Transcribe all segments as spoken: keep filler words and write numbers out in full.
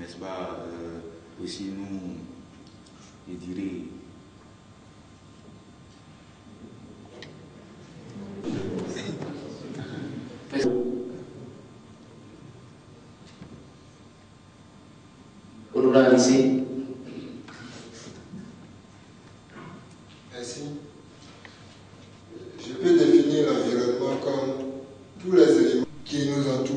n'est-ce pas, euh, aussi nous, je dirais, ici. Merci. Je peux définir l'environnement comme tous les éléments qui nous entourent.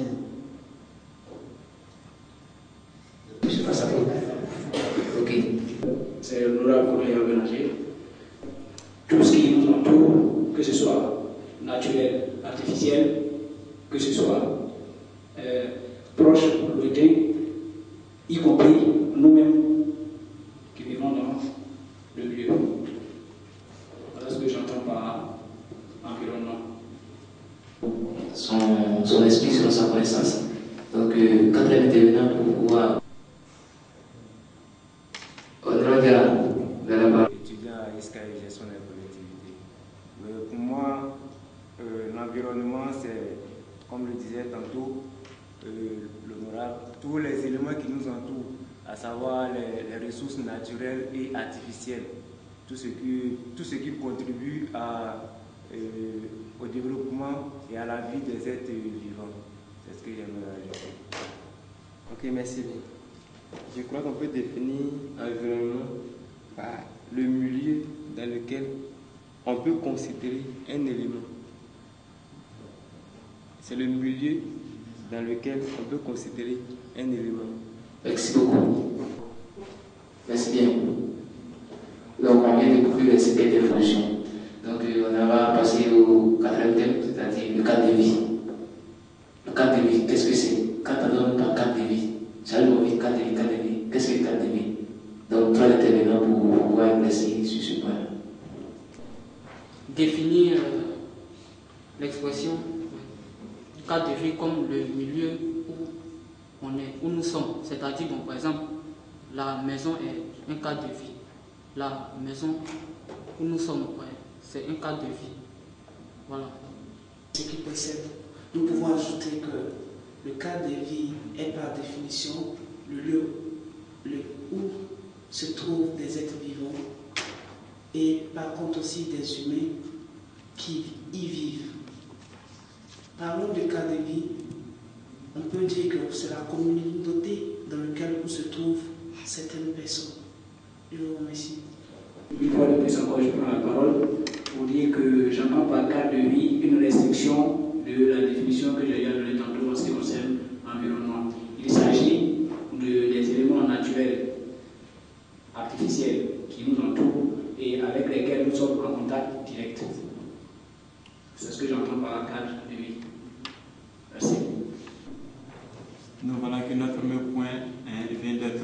Je passe à vous. Ok. C'est l'honorable collègue aménagé. Tout ce qui nous entoure, que ce soit naturel, artificiel, que ce soit euh, proche, lointain, y compris nous-mêmes qui vivons dans le milieu. Voilà ce que j'entends par environnement. Son, son esprit selon sa connaissance. Donc, euh, quatrième intervenant pour pouvoir. On regarde vers la barre. Étudiant à I S C A et gestion des collectivités. Euh, pour moi, euh, l'environnement, c'est, comme le disait tantôt, euh, l'honorable, tous les éléments qui nous entourent, à savoir les, les ressources naturelles et artificielles, tout ce qui, tout ce qui contribue à, euh, au développement et à la vie des êtres vivants. C'est ce que j'aimerais ajouter. Ok, merci. Je crois qu'on peut définir l'environnement par le milieu dans lequel on peut considérer un élément. C'est le milieu dans lequel on peut considérer un élément. Merci beaucoup. Merci bien. Donc, on vient de conclure les sept interventions. Donc, euh, on va passer au quatrième thème, c'est-à-dire le cadre de vie. Le cadre de vie, qu'est-ce que c'est? Quand on donne par cadre de vie, j'arrive au vite, cadre de vie, cadre de vie. Qu'est-ce que le cadre de vie? Donc, trois intervenants pour pouvoir éclaircir sur ce point. Définir euh, l'expression cadre de vie comme le milieu où on est, où nous sommes. C'est-à-dire, bon, par exemple, la maison est un cadre de vie. La maison où nous sommes, ouais, c'est un cadre de vie. Voilà. Ce qui précède, nous pouvons ajouter que le cadre de vie est par définition le lieu le, où se trouvent des êtres vivants et par contre aussi des humains qui y vivent. Parlons du cadre de vie, on peut dire que c'est la communauté dans laquelle se trouvent certaines personnes. Je vous remercie. Une fois de plus encore, je prends la parole pour dire que j'entends par cadre de vie une restriction de la définition que j'ai déjà donnée tantôt en ce qui concerne l'environnement. Il s'agit de, des éléments naturels, artificiels, qui nous entourent et avec lesquels nous sommes en contact direct. C'est ce que j'entends par cadre de vie. Merci. Nous voilà que notre premier point hein, vient d'être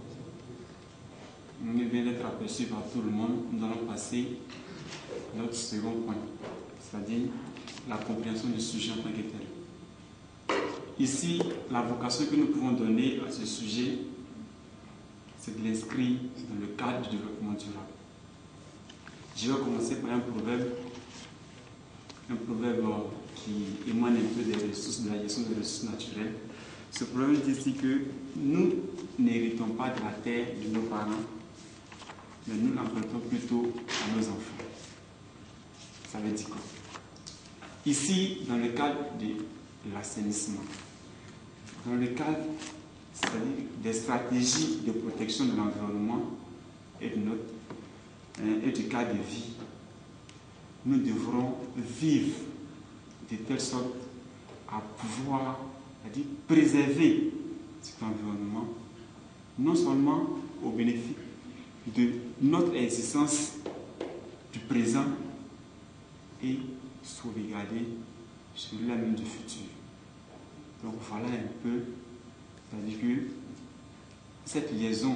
vient d'être aperçu par tout le monde. Nous allons passer à notre second point, c'est-à-dire la compréhension du sujet en tant que tel. Ici, la vocation que nous pouvons donner à ce sujet, c'est de l'inscrire dans le cadre du développement durable. Je vais commencer par un proverbe, un proverbe qui émane un peu des ressources, de la gestion des ressources naturelles. Ce proverbe dit ici que nous n'héritons pas de la terre de nos parents, mais nous l'empruntons plutôt à nos enfants. Ça veut dire quoi? Ici, dans le cadre de l'assainissement, dans le cadre des stratégies de protection de l'environnement et, de notre, euh, et du cadre de vie, nous devrons vivre de telle sorte à pouvoir c'est-à-dire préserver cet environnement, non seulement au bénéfice de notre existence du présent et sauvegarder celui-là même du futur. Donc voilà un peu, c'est-à-dire que cette liaison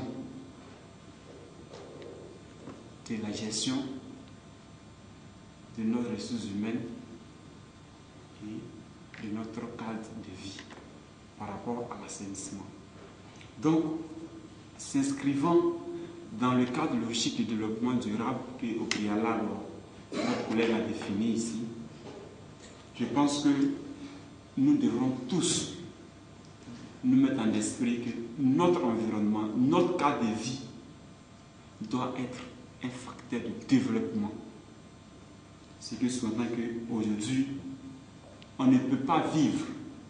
de la gestion de nos ressources humaines et de notre cadre de vie par rapport à l'assainissement. Donc, s'inscrivant dans le cadre logique du développement durable que au préalable notre collègue a défini ici, je pense que nous devrons tous nous mettre en esprit que notre environnement, notre cadre de vie doit être un facteur de développement. C'est que souvent qu'aujourd'hui, on ne peut pas vivre,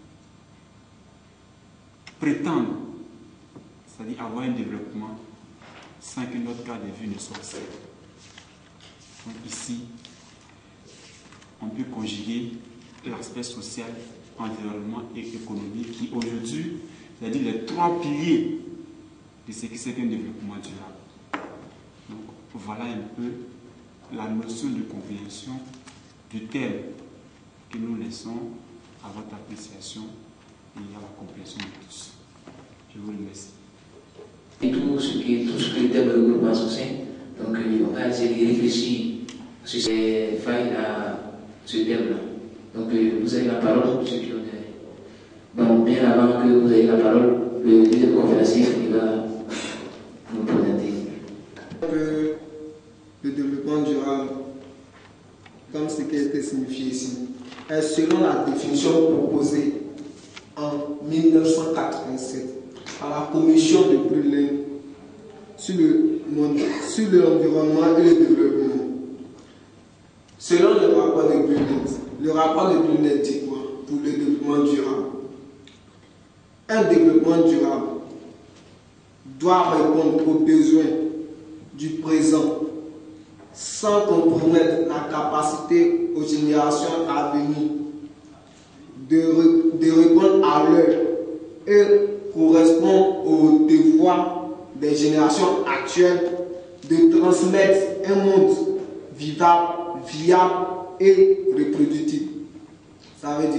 prétendre, c'est-à-dire avoir un développement sans que notre cadre de vie ne soit sain. Donc ici, on peut conjuguer l'aspect social, environnement et économique qui aujourd'hui, c'est-à-dire les trois piliers de ce qui c'est qu'un développement durable. Donc voilà un peu la notion de compréhension du terme que nous laissons à votre appréciation et à la compréhension de tous. Je vous remercie. Et tout ce qui tout ce que le terme de développement social, donc on va essayer de réfléchir sur ces failles à ce terme-là. Donc vous avez la parole, ceux qui ont des... Bon, bien avant que vous ayez la parole, le leader conférencier il va nous présenter. Que le développement durable, comme ce qui a été signifié ici, est selon la définition proposée en mille neuf cent quatre-vingt-sept par la commission de Berlin sur le monde, sur l'environnement et le développement. Selon le rapport de Berlin, le rapport de Berlin dit quoi pour le développement durable? Un développement durable doit répondre aux besoins du présent sans compromettre la capacité aux générations à venir de, re, de répondre à l'heure et correspond au devoir des générations actuelles de transmettre un monde vivable, viable et reproductible. Ça veut dire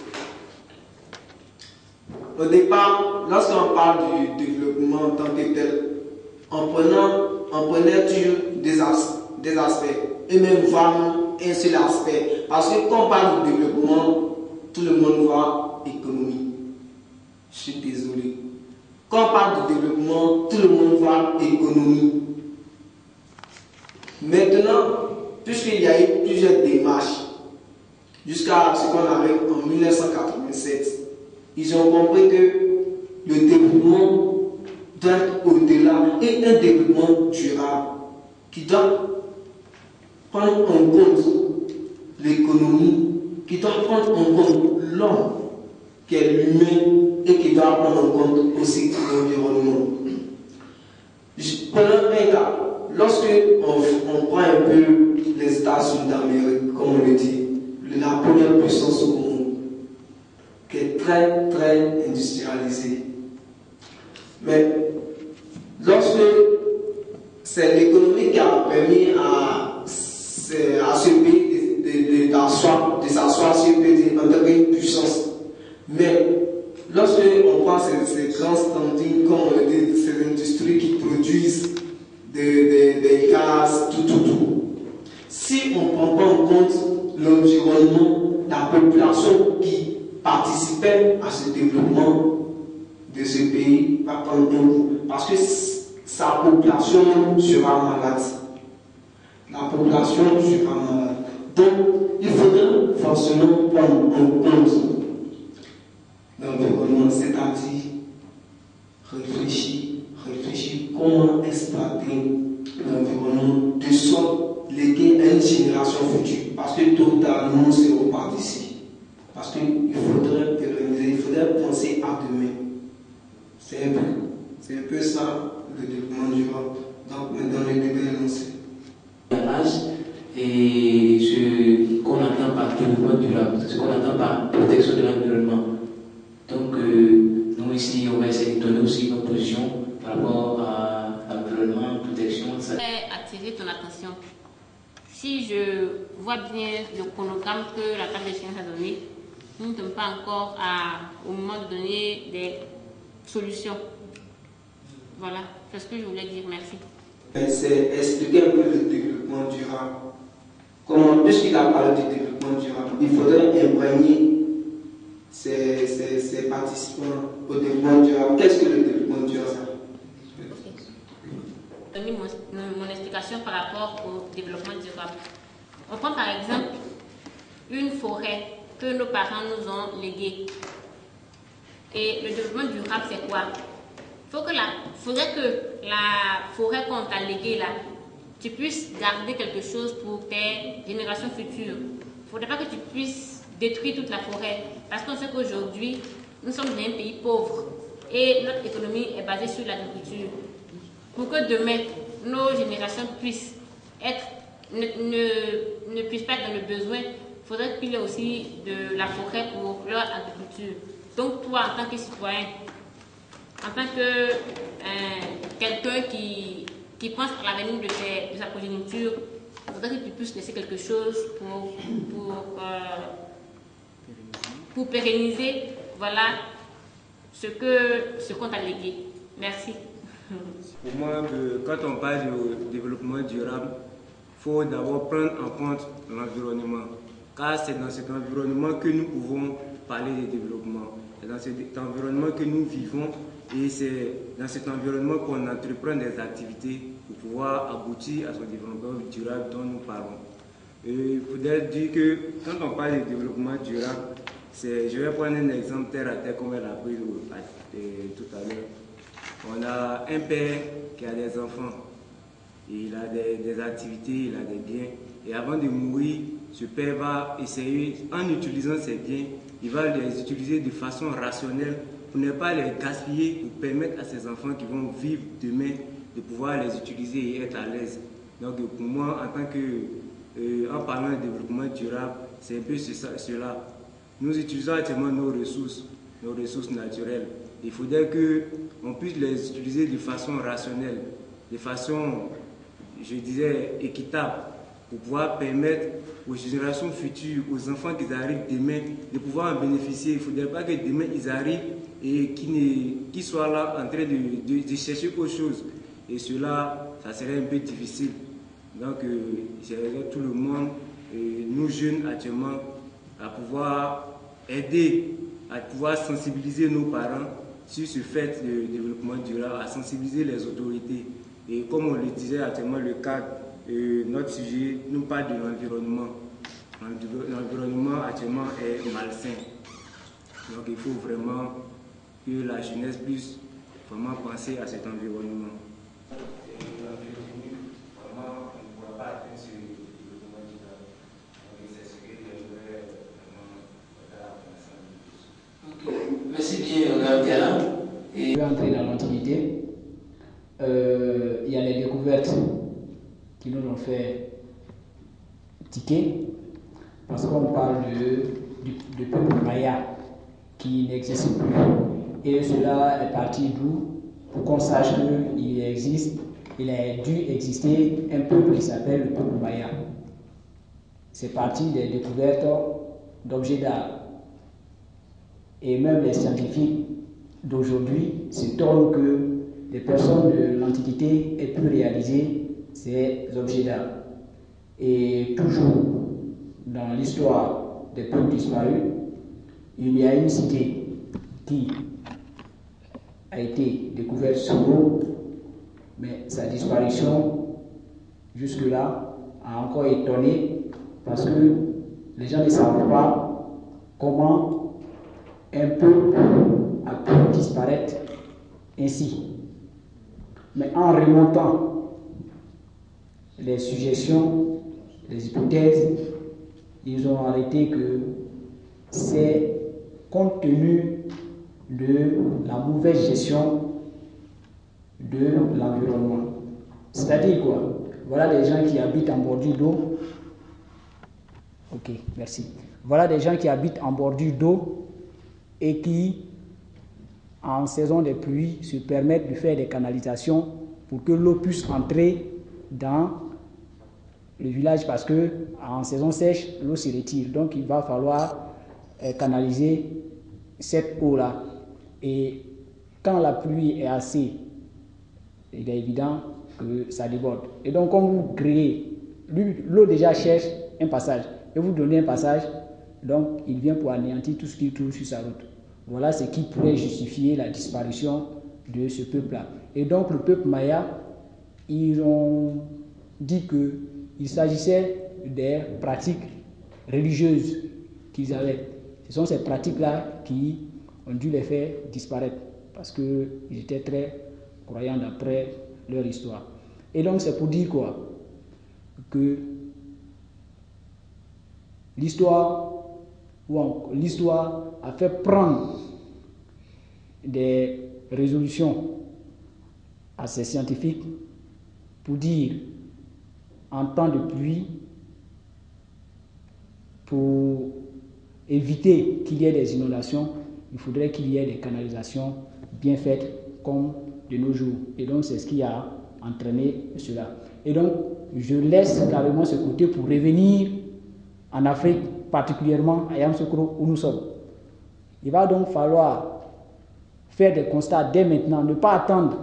que, au départ, lorsqu'on parle du développement en tant que tel, en prenant, on prenait toujours des, as, des aspects, et même vraiment un seul aspect. Parce que quand on parle de développement, tout le monde voit économie. Je suis désolé. Quand on parle de développement, tout le monde voit économie. Maintenant, puisqu'il y a eu plusieurs démarches, jusqu'à ce qu'on arrive en mille neuf cent quatre-vingt-sept, ils ont compris que le développement doit être au-delà et un développement durable qui doit prendre en compte l'économie, qui doit prendre en compte l'homme, qui est l'humain et qui doit prendre en compte aussi l'environnement. Prenons un cas. Lorsque on, on prend un peu les États-Unis d'Amérique, comme on le dit, la première puissance au monde, qui est très très industrialisée. Mais lorsque c'est l'économie qui a permis à, à ce pays de, de, de, de s'asseoir sur le pays en tant que puissance. Mais lorsque on prend ces, ces grands standings, comme on le dit, ces industries qui produisent des, des, des gaz, tout, tout, tout. Si on ne prend pas en compte l'environnement, la population qui participait à ce développement de ce pays va prendre compte, parce que sa population sera malade. La population sera malade. Donc, il faudrait forcément prendre en compte l'environnement, c'est-à-dire réfléchir, réfléchir comment exploiter l'environnement de sorte léguer à une génération future. Parce que tôt ou tard, nous serons pas d'ici. Parce qu'il faudrait pérenniser, il faudrait penser à demain. C'est un peu, c'est un peu ça le développement durable. Donc maintenant le débat est lancé. Et ce qu'on entend par développement durable, ce qu'on entend par protection de l'environnement. Donc euh, nous ici, on va essayer de donner aussi notre position par rapport à l'environnement, protection. Je voudrais attirer ton attention. Si je vois bien le chronogramme que la table des sciences a donné, nous ne sommes pas encore à, au moment de donner des solutions. Voilà, c'est ce que je voulais dire. Merci. C'est expliquer un peu le développement durable. Comment, puisqu'il a parlé du développement durable, il faudrait imprégner ces, ces, ces participants au développement durable. Qu'est-ce que le développement durable? Je vais donner mon, mon explication par rapport au développement durable. On prend par exemple une forêt que nos parents nous ont léguée. Et le développement durable, c'est quoi? Faut que la, faudrait que la forêt qu'on t'a léguée là, tu puisses garder quelque chose pour tes générations futures. Il ne faudrait pas que tu puisses détruire toute la forêt. Parce qu'on sait qu'aujourd'hui, nous sommes dans un pays pauvre et notre économie est basée sur l'agriculture. Pour que demain, nos générations puissent être, ne, ne, ne puissent pas être dans le besoin, il faudrait qu'il y ait aussi de la forêt pour leur agriculture. Donc toi, en tant que citoyen, en tant que euh, quelqu'un qui, qui pense à l'avenir de, de sa progéniture, il faudrait que tu puisses laisser quelque chose pour, pour, euh, pour pérenniser voilà, ce que ce qu'on t'a légué. Merci. Pour moi, quand on parle de développement durable, il faut d'abord prendre en compte l'environnement. Car c'est dans cet environnement que nous pouvons parler de développement. C'est dans cet environnement que nous vivons et c'est dans cet environnement qu'on entreprend des activités pour pouvoir aboutir à ce développement durable dont nous parlons. Et il faudrait dire que quand on parle de développement durable, je vais prendre un exemple terre à terre comme elle a pris tout à l'heure. On a un père qui a des enfants, il a des, des activités, il a des biens et avant de mourir, ce père va essayer, en utilisant ses biens, il va les utiliser de façon rationnelle pour ne pas les gaspiller, pour permettre à ses enfants qui vont vivre demain de pouvoir les utiliser et être à l'aise. Donc pour moi, en tant que, euh, en parlant de développement durable, c'est un peu cela. Nous utilisons actuellement nos ressources, nos ressources naturelles. Il faudrait qu'on puisse les utiliser de façon rationnelle, de façon, je disais, équitable, pour pouvoir permettre aux générations futures, aux enfants qui arrivent demain, de pouvoir en bénéficier. Il ne faudrait pas que demain ils arrivent et qu'ils qu soient là en train de, de, de chercher autre chose. Et cela, ça serait un peu difficile. Donc, euh, j'aimerais tout le monde, euh, nous jeunes actuellement, à pouvoir aider, à pouvoir sensibiliser nos parents sur ce fait de développement durable, à sensibiliser les autorités. Et comme on le disait actuellement, le cadre, euh, notre sujet nous parle de l'environnement. L'environnement actuellement est malsain. Donc il faut vraiment que la jeunesse puisse vraiment penser à cet environnement. Vraiment, on ne pourra pas atteindre ce développement durable. Donc c'est ce que j'aimerais vraiment faire la connaissance de tous. Merci bien, Gabriela. Et je vais entrer dans l'Antiquité. Euh, il y a les découvertes qui nous ont fait tiquer, parce qu'on parle de, de, de peuple maya qui n'existe plus. Et cela est parti d'où? Pour qu'on sache qu'il existe, il a dû exister un peuple qui s'appelle le peuple maya. C'est parti des découvertes d'objets d'art. Et même les scientifiques d'aujourd'hui s'étonnent que les personnes de l'Antiquité aient pu réaliser ces objets d'art. Et toujours dans l'histoire des peuples disparus, il y a une cité qui a été découverte sous l'eau, mais sa disparition jusque-là a encore étonné parce que les gens ne savent pas comment un peuple a pu disparaître ainsi. Mais en remontant les suggestions, les hypothèses, ils ont arrêté que c'est compte tenu de la mauvaise gestion de l'environnement. C'est-à-dire quoi? Voilà des gens qui habitent en bordure d'eau. Ok, merci. Voilà des gens qui habitent en bordure d'eau et qui, en saison de pluie, se permettent de faire des canalisations pour que l'eau puisse entrer dans le village, parce que en saison sèche, l'eau se retire. Donc il va falloir euh, canaliser cette eau-là. Et quand la pluie est assez, il est évident que ça déborde. Et donc quand vous créez, l'eau déjà cherche un passage, et vous donnez un passage, donc il vient pour anéantir tout ce qui trouve sur sa route. Voilà ce qui pourrait justifier la disparition de ce peuple-là. Et donc le peuple maya, ils ont dit qu'il s'agissait des pratiques religieuses qu'ils avaient. Ce sont ces pratiques-là qui ont dû les faire disparaître parce qu'ils étaient très croyants d'après leur histoire. Et donc c'est pour dire quoi? Que l'histoire l'histoire a fait prendre des résolutions à ces scientifiques pour dire en temps de pluie, pour éviter qu'il y ait des inondations, il faudrait qu'il y ait des canalisations bien faites comme de nos jours. Et donc c'est ce qui a entraîné cela. Et donc je laisse carrément ce côté pour revenir en Afrique, particulièrement à Yamoussoukro où nous sommes. Il va donc falloir faire des constats dès maintenant, ne pas attendre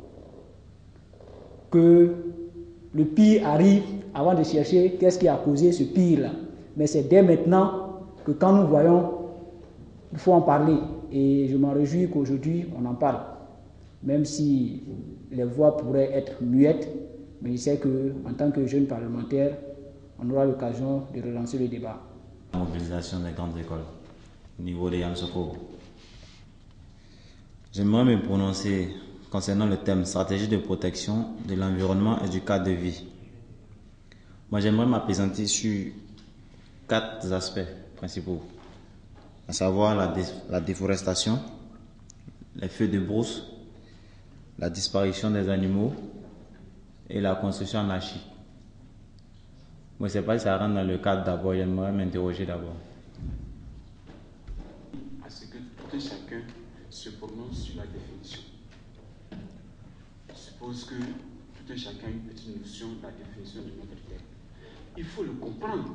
que le pire arrive avant de chercher qu'est-ce qui a causé ce pire-là. Mais c'est dès maintenant que quand nous voyons, il faut en parler. Et je m'en réjouis qu'aujourd'hui on en parle. Même si les voix pourraient être muettes, mais je sais qu'en tant que jeune parlementaire, on aura l'occasion de relancer le débat. La mobilisation des grandes écoles au niveau de Yamoussoukro. J'aimerais me prononcer concernant le thème stratégie de protection de l'environnement et du cadre de vie. Moi, j'aimerais m'appesantir sur quatre aspects principaux, à savoir la, dé la déforestation, les feux de brousse, la disparition des animaux et la construction anarchique. Moi, je ne sais pas si ça rentre dans le cadre d'abord, j'aimerais m'interroger d'abord. À ce que tout un chacun se prononce sur la définition. Je suppose que tout un chacun a une petite notion de la définition de notre terme. Il faut le comprendre.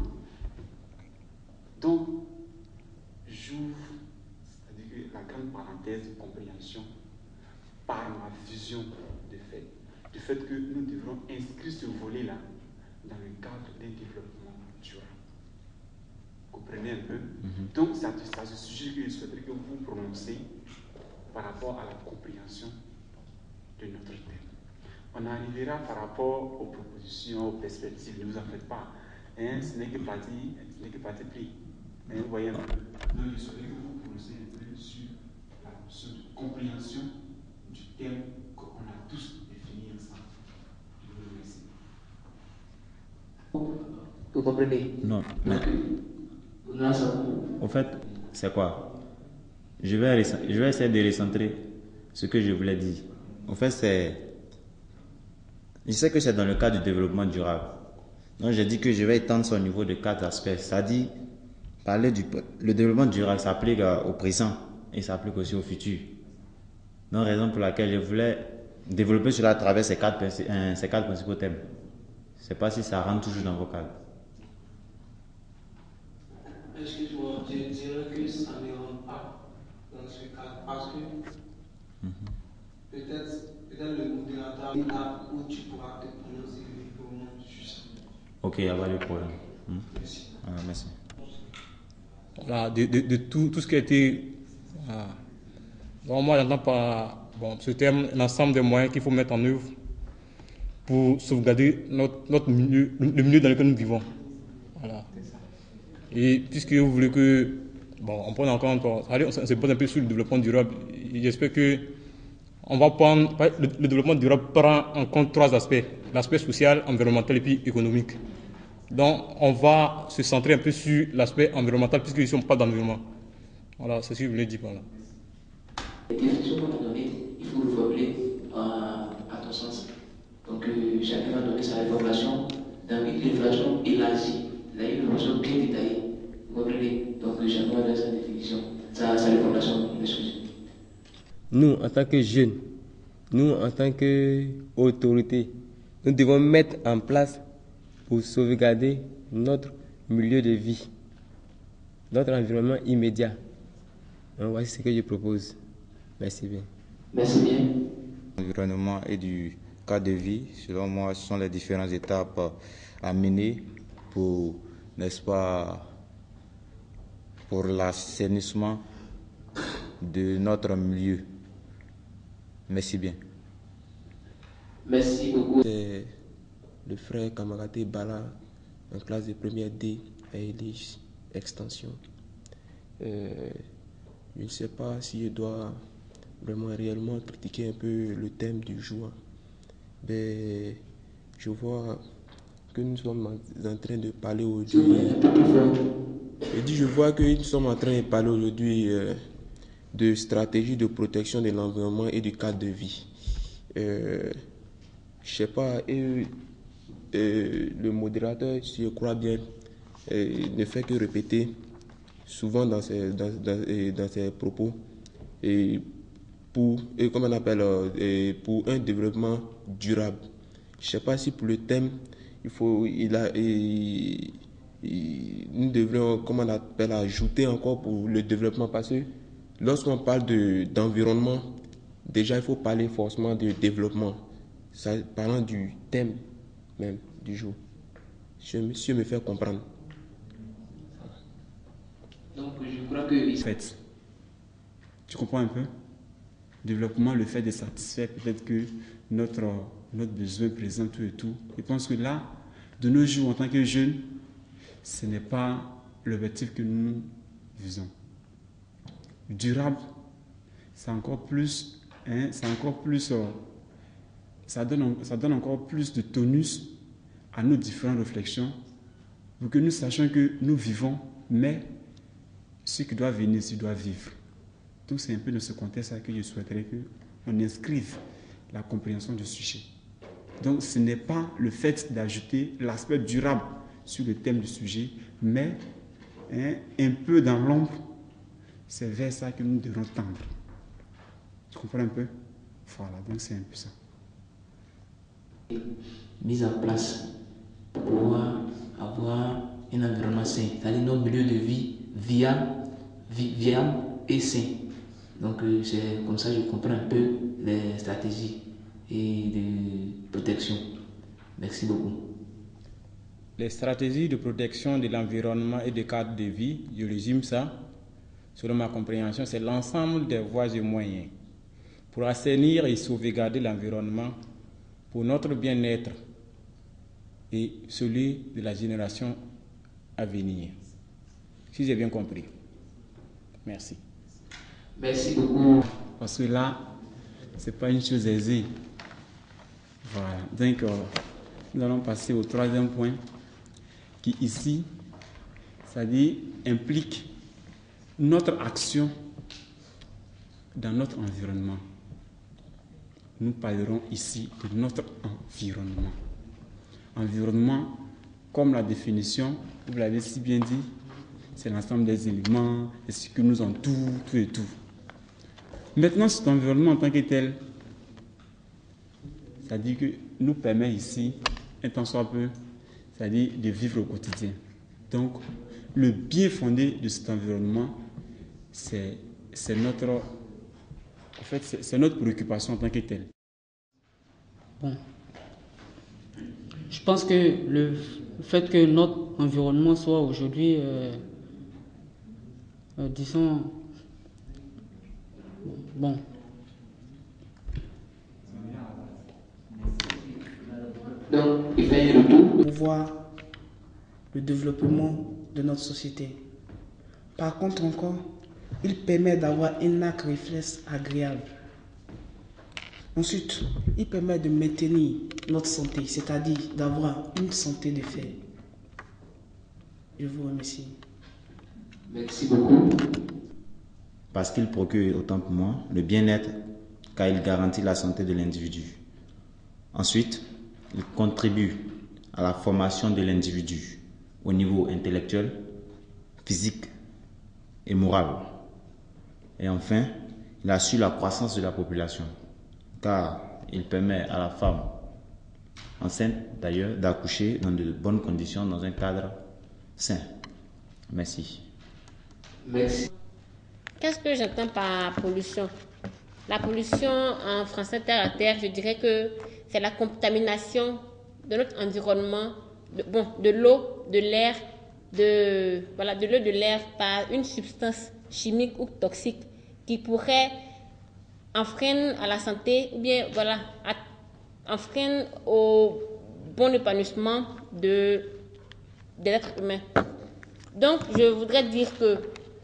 Donc, j'ouvre, c'est-à-dire la grande parenthèse de compréhension par ma vision de fait, du fait que nous devrons inscrire ce volet-là dans le cadre d'un développement durable. Vous comprenez un peu? Mm-hmm. Donc, c'est à ce sujet que je souhaiterais que vous vous prononcez par rapport à la compréhension de notre thème. On arrivera par rapport aux propositions, aux perspectives, ne vous en faites pas. Hein, ce n'est que partie, ce n'est que partie pris. Hein, vous voyez un peu. Donc, je souhaiterais que vous vous prononcez un peu sur la notion de compréhension du thème qu'on a tous défini ensemble. Je vous remercie. Vous comprenez? Non, mais au fait, c'est quoi? Je vais, je vais essayer de recentrer ce que je voulais dire. Au fait, c'est... Je sais que c'est dans le cadre du développement durable. Donc, j'ai dit que je vais étendre son niveau de quatre aspects. C'est-à-dire, parler du... Le développement durable s'applique au présent et s'applique aussi au futur. Donc, raison pour laquelle je voulais développer cela à travers ces quatre, euh, ces quatre principaux thèmes. Je ne sais pas si ça rentre toujours dans vos cadres. Excuse-moi, je dirais que ça ne rentre pas dans ce cadre parce que mm-hmm. peut-être peut le modérateur est là où tu pourras te prononcer librement sur ça. Ok, il n'y a pas de problème. Hmm? Merci. Ah, merci. Voilà, de, de, de tout, tout ce qui a été. Ah. Donc, moi, j'entends par bon, ce terme un ensemble de moyens qu'il faut mettre en œuvre pour sauvegarder notre, notre milieu, le milieu dans lequel nous vivons. Voilà. Et puisque vous voulez que, bon, on prenne en compte, on se pose un peu sur le développement durable, j'espère que on va prendre, le, le développement durable prend en compte trois aspects, l'aspect social, environnemental et puis économique. Donc, on va se centrer un peu sur l'aspect environnemental puisque nous ne sommes pas d'environnement. Voilà, c'est ce que je voulais dire par là. Les définitions qu'on a données, il faut le formuler à, à ton sens. Donc, euh, chacun va donner sa réformulation dans une réformulation élargie. Là, une réformulation bien détaillée. Vous comprenez? Donc, chacun va donner sa définition, sa, sa réformulation, excusez. Nous, en tant que jeunes, nous, en tant qu'autorités, nous devons mettre en place pour sauvegarder notre milieu de vie, notre environnement immédiat. Donc, voici ce que je propose. Merci bien. Merci bien. L'environnement et du cadre de vie, selon moi, ce sont les différentes étapes à mener pour, n'est-ce pas, pour l'assainissement de notre milieu. Merci bien. Merci beaucoup. C'est le frère Kamagaté Bala, en classe de première D à Elige Extension. Euh, je ne sais pas si je dois vraiment réellement critiquer un peu le thème du jour. Mais je vois que nous sommes en train de parler aujourd'hui. Je dis, je vois que nous sommes en train de parler aujourd'hui euh, de stratégie de protection de l'environnement et du cadre de vie. Euh, je sais pas, et, et le modérateur, si je crois bien, et ne fait que répéter souvent dans ses, dans, dans, dans ses propos et pour, et comment on appelle, et pour un développement durable. Je ne sais pas si pour le thème, il faut, il a, et, et, nous devrions, comment on appelle, ajouter encore pour le développement, parce que lorsqu'on parle de, d'environnement, déjà il faut parler forcément de développement, ça, parlant du thème même du jour. Si monsieur me fait comprendre. Donc je crois que... En fait, tu comprends un peu? Développement, le fait de satisfaire peut-être que notre, notre besoin présent, tout et tout. Je pense que là, de nos jours, en tant que jeunes, ce n'est pas l'objectif que nous visons. Durable, c'est encore plus, hein, c'est encore plus, euh, ça donne, ça donne encore plus de tonus à nos différentes réflexions pour que nous sachions que nous vivons, mais ce qui doit venir, ce qui doit vivre. Donc c'est un peu dans ce contexte-là que je souhaiterais qu'on inscrive la compréhension du sujet. Donc ce n'est pas le fait d'ajouter l'aspect durable sur le thème du sujet, mais hein, un peu dans l'ombre, c'est vers ça que nous devons tendre. Tu comprends un peu? Voilà, donc c'est un peu ça. Mise en place pour pouvoir avoir un environnement sain, c'est-à-dire nos milieux de vie viables, vi viables et sains. Donc euh, c'est comme ça que je comprends un peu les stratégies et de protection. Merci beaucoup. Les stratégies de protection de l'environnement et de cadre de vie, je résume ça, selon ma compréhension, c'est l'ensemble des voies et moyens pour assainir et sauvegarder l'environnement pour notre bien-être et celui de la génération à venir. Si j'ai bien compris. Merci. Merci beaucoup. Parce que là, ce n'est pas une chose aisée. Voilà. Donc, euh, nous allons passer au troisième point qui ici, c'est-à-dire implique notre action dans notre environnement. Nous parlerons ici de notre environnement. Environnement, comme la définition, vous l'avez si bien dit, c'est l'ensemble des éléments, et ce que nous entoure, tout et tout. Maintenant, cet environnement en tant que tel, c'est-à-dire que nous permet ici, un tant soit peu, c'est-à-dire de vivre au quotidien. Donc, le bien fondé de cet environnement, c'est notre, en fait, c'est notre préoccupation en tant que tel. Bon. Je pense que le fait que notre environnement soit aujourd'hui, euh, euh, disons, bon. Donc, il fait le tout pour voir le développement de notre société. Par contre encore, il permet d'avoir un acte réflexe agréable. Ensuite, il permet de maintenir notre santé, c'est-à-dire d'avoir une santé de fer. Je vous remercie. Merci beaucoup. Parce qu'il procure, autant pour moi, le bien-être, car il garantit la santé de l'individu. Ensuite, il contribue à la formation de l'individu au niveau intellectuel, physique et moral. Et enfin, il assure la croissance de la population, car il permet à la femme enceinte d'ailleurs d'accoucher dans de bonnes conditions, dans un cadre sain. Merci. Merci. Qu'est-ce que j'entends par pollution? La pollution en français terre à terre, je dirais que c'est la contamination de notre environnement, de, bon, de l'eau, de l'air, de voilà, de l'eau, de l'air par une substance chimique ou toxique qui pourrait enfreindre à la santé ou bien voilà, enfreindre au bon épanouissement de, de l'être humain. Donc, je voudrais dire que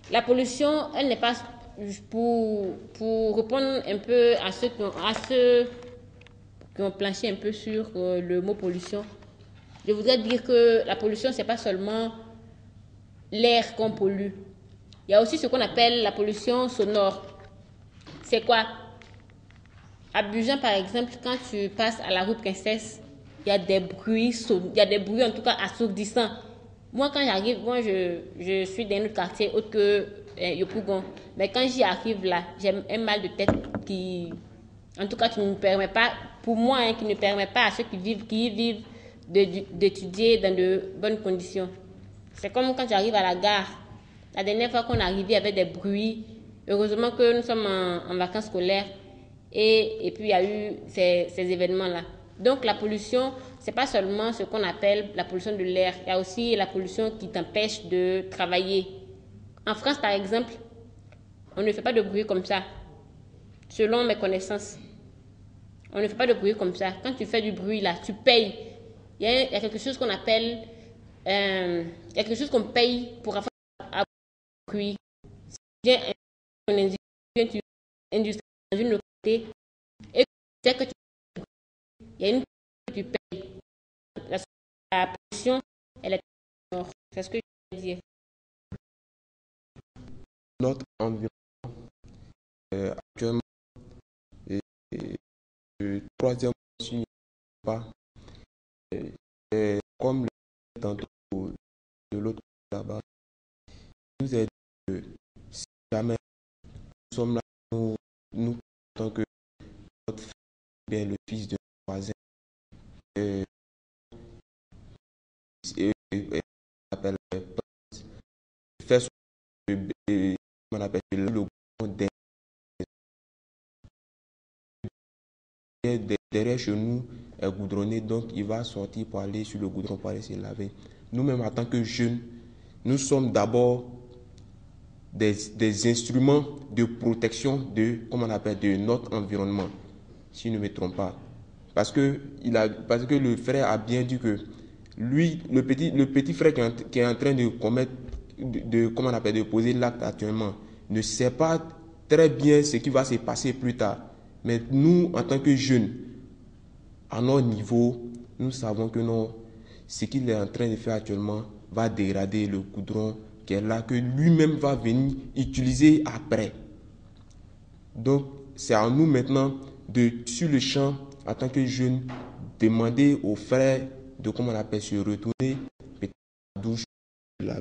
la pollution, elle n'est pas, pour, pour répondre un peu à ceux qui ont, à ceux qui ont planché un peu sur euh, le mot pollution, je voudrais dire que la pollution, ce n'est pas seulement l'air qu'on pollue. Il y a aussi ce qu'on appelle la pollution sonore. C'est quoi? À Abidjan, par exemple, quand tu passes à la route Princesse, il y a des bruits, il y a des bruits en tout cas assourdissants. Moi, quand j'arrive, moi, je, je suis dans un autre quartier autre que euh, Yopougon. Mais quand j'y arrive là, j'ai un mal de tête qui, en tout cas, qui ne me permet pas, pour moi, hein, qui ne permet pas à ceux qui vivent, qui y vivent, d'étudier dans de bonnes conditions. C'est comme quand j'arrive à la gare. La dernière fois qu'on est arrivé, il y avait des bruits. Heureusement que nous sommes en, en vacances scolaires. Et, et puis, il y a eu ces, ces événements-là. Donc, la pollution, ce n'est pas seulement ce qu'on appelle la pollution de l'air. Il y a aussi la pollution qui t'empêche de travailler. En France, par exemple, on ne fait pas de bruit comme ça, selon mes connaissances. On ne fait pas de bruit comme ça. Quand tu fais du bruit, là, tu payes. Il y a, il y a quelque chose qu'on appelle... Euh, il y a quelque chose qu'on paye pour avoir un bruit. Si tu viens une industrie, industrie dans une localité, et que tu il y a une que tu payes. La, la pollution, elle est... C'est ce que je veux dire. Notre environnement euh, actuellement et, et le troisième sujet pas et, comme le tantôt de l'autre là-bas nous aide que si jamais nous sommes là, nous, nous tant que notre frère, bien le fils de notre voisin et, et, et, et appelle faire son et, on appelle le goudron derrière chez nous est goudronné, donc il va sortir pour aller sur le goudron pour aller se laver. Nous-mêmes en tant que jeunes, nous sommes d'abord des, des instruments de protection de, comment on appelle, de notre environnement, si je ne me trompe pas. Parce que, il a, parce que le frère a bien dit que lui, le petit, le petit frère qui est, qui est en train de commettre, de, de, comment on appelle, de poser l'acte actuellement, ne sait pas très bien ce qui va se passer plus tard. Mais nous, en tant que jeunes, à notre niveau, nous savons que non, ce qu'il est en train de faire actuellement va dégrader le goudron qui est là, que lui-même va venir utiliser après. Donc, c'est à nous maintenant de, sur le champ, en tant que jeunes, demander aux frères de, comment on appelle, se retourner, peut-être à la douche, la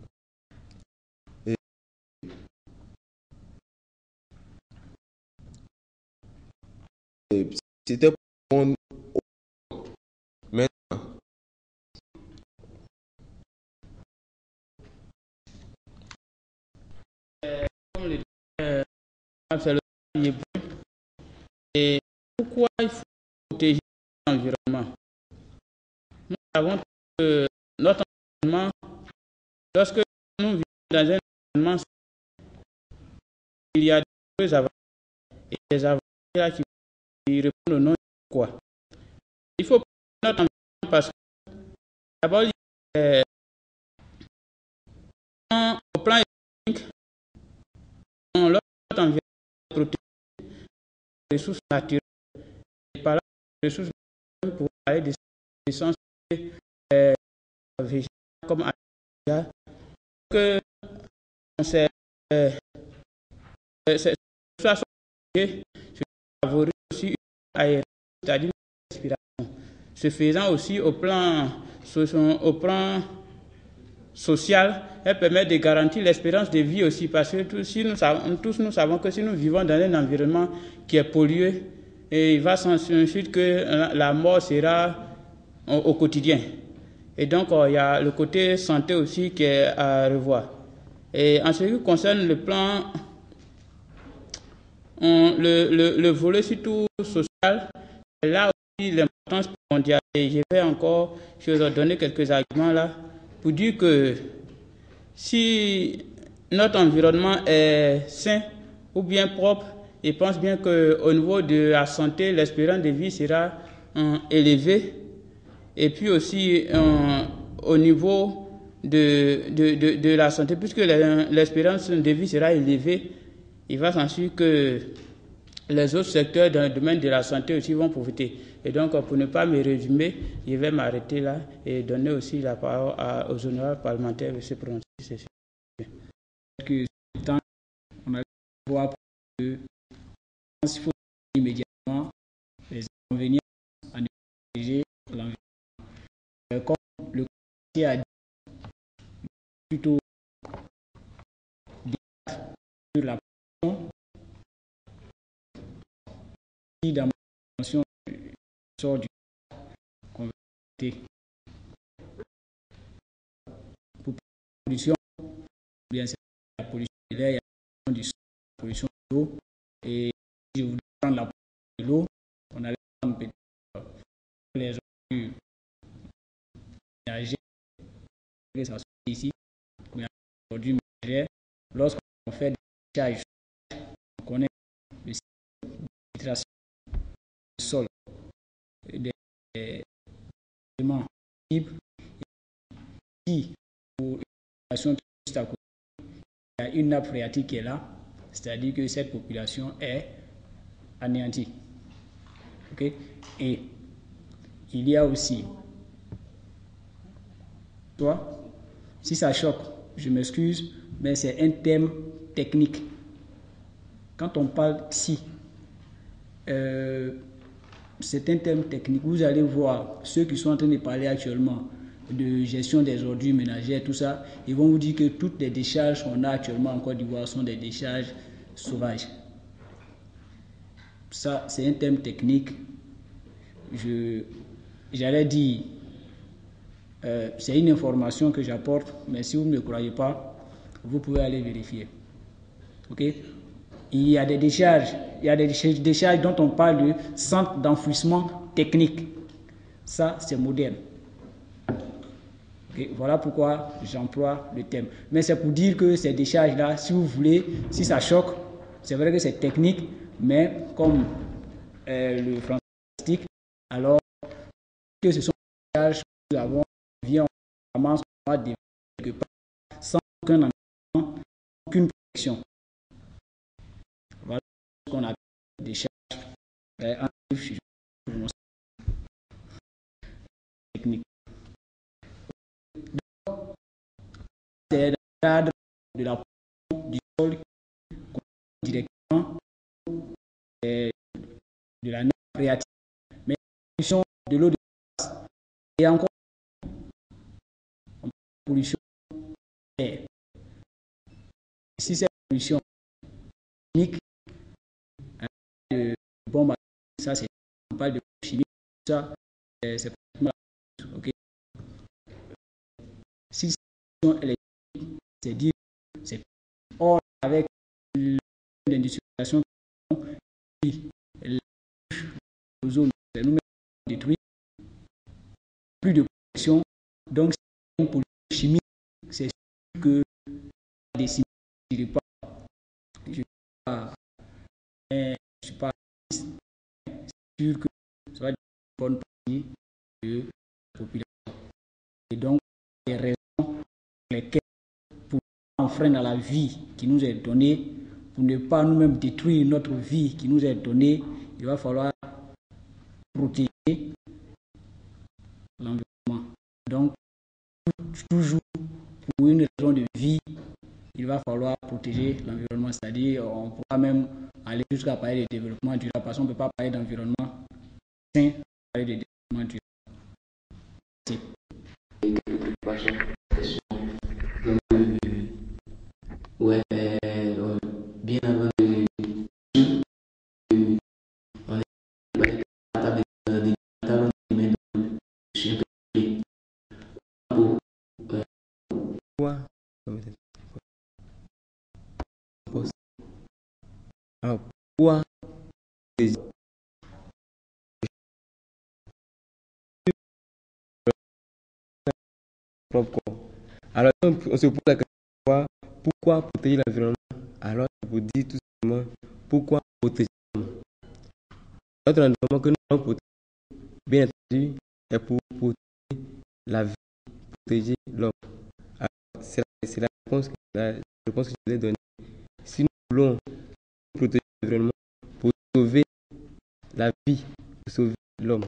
Et c'était pour répondre au... Maintenant, comme le euh, c'est le premier point. Et pourquoi il faut protéger l'environnement? Nous savons que notre environnement, lorsque nous vivons dans un environnement, il y a des avantages et des avantages qui qui répondent au nom de quoi. Il faut protéger notre environnement parce que d'abord, euh, au plan économique, notre environnement est protégé des ressources naturelles et par là, des ressources naturelles pour aller des essences euh, végétales comme déjà que c'est euh, c'est soit favoriser aussi une aération, c'est-à-dire une respiration. Ce faisant aussi au plan, au plan social, elle permet de garantir l'espérance de vie aussi, parce que tous, si nous savons, tous nous savons que si nous vivons dans un environnement qui est pollué, et il va s'en suivre que la mort sera au, au quotidien. Et donc, il y a le côté santé aussi qui est à revoir. Et en ce qui concerne le plan, on, le, le, le volet surtout social, là aussi l'importance mondiale. Et je vais encore, je vais vous donner quelques arguments là, pour dire que si notre environnement est sain ou bien propre, je pense bien qu'au niveau de la santé, l'espérance de vie sera euh, élevée. Et puis aussi, euh, au niveau de, de, de, de la santé, puisque l'espérance de vie sera élevée, il va s'ensuivre que les autres secteurs dans le domaine de la santé aussi vont profiter. Et donc, pour ne pas me résumer, je vais m'arrêter là et donner aussi la parole à, aux honorables parlementaires de se prononcer. Que on a voir que il faut immédiatement les inconvénients à négliger l'environnement. Comme le conseiller a dit, plutôt de la pression qui dans ma mention sort du converti pour la pollution, bien c'est la pollution de l'air, il y a la pollution du sol, la pollution de l'eau, et si je voulais prendre la pollution de l'eau, on allait prendre peut-être les ordures ménagères, que ça soit ici, mais les ordures ménagères, lorsqu'on fait des décharges, on connaît le cycle de filtration du sol, des éléments libres, si pour une population qui est juste à côté, il y a une nappe phréatique qui est là, c'est-à-dire que cette population est anéantie. Okay? Et il y a aussi, toi, si ça choque, je m'excuse, mais c'est un terme technique. Quand on parle si, euh, c'est un terme technique. Vous allez voir ceux qui sont en train de parler actuellement de gestion des ordures ménagères, tout ça, ils vont vous dire que toutes les décharges qu'on a actuellement en Côte d'Ivoire sont des décharges sauvages. Ça, c'est un terme technique. Je, j'allais dire, euh, c'est une information que j'apporte, mais si vous ne me croyez pas, vous pouvez aller vérifier. Ok? Il y a des décharges, il y a des décharges dont on parle de centres d'enfouissement technique. Ça, c'est moderne. Okay, voilà pourquoi j'emploie le terme. Mais c'est pour dire que ces décharges-là, si vous voulez, si ça choque, c'est vrai que c'est technique, mais comme euh, le français explique, alors que ce sont des décharges que nous avons, vient, on commence à développer quelque part, sans aucun engagement, aucune protection. Voilà ce qu'on appelle des décharges euh, techniques. C'est dans le cadre de la pollution du sol directement euh, de la nappe phréatique, mais la pollution de l'eau de base et encore la pollution de l'air. Si cette pollution chimique, de bombes, ça c'est on parle de chimie, ça c'est pratiquement la chose, ok. Si cette pollution elle est c'est dire c'est or avec l'industrialisation qui l'ozone c'est nous détruit plus de pollution, donc c'est une pollution chimique, c'est sûr que des signes je ne suis pas je suis pas c'est sûr que ça va être une bonne partie de la population et donc les raisons pour lesquelles enfreindre à la vie qui nous est donnée, pour ne pas nous-mêmes détruire notre vie qui nous est donnée, il va falloir protéger l'environnement. Donc, toujours pour une raison de vie, il va falloir protéger l'environnement. C'est-à-dire, on pourra même aller jusqu'à parler de développement durable, parce qu'on ne peut pas parler d'environnement sain, parler de développement durable. Ouais, euh, bien avant de on est à la table de talons de main, je suis un peu pour quoi ah, pourquoi alors on se pose la question pourquoi protéger l'environnement? Alors, je vous dis tout simplement pourquoi protéger l'environnement. Notre environnement que nous allons protéger, bien entendu, est pour protéger la vie, protéger l'homme. c'est la, c'est la réponse que, la réponse que je vous ai donnée. Si nous voulons protéger l'environnement pour sauver la vie, pour sauver l'homme.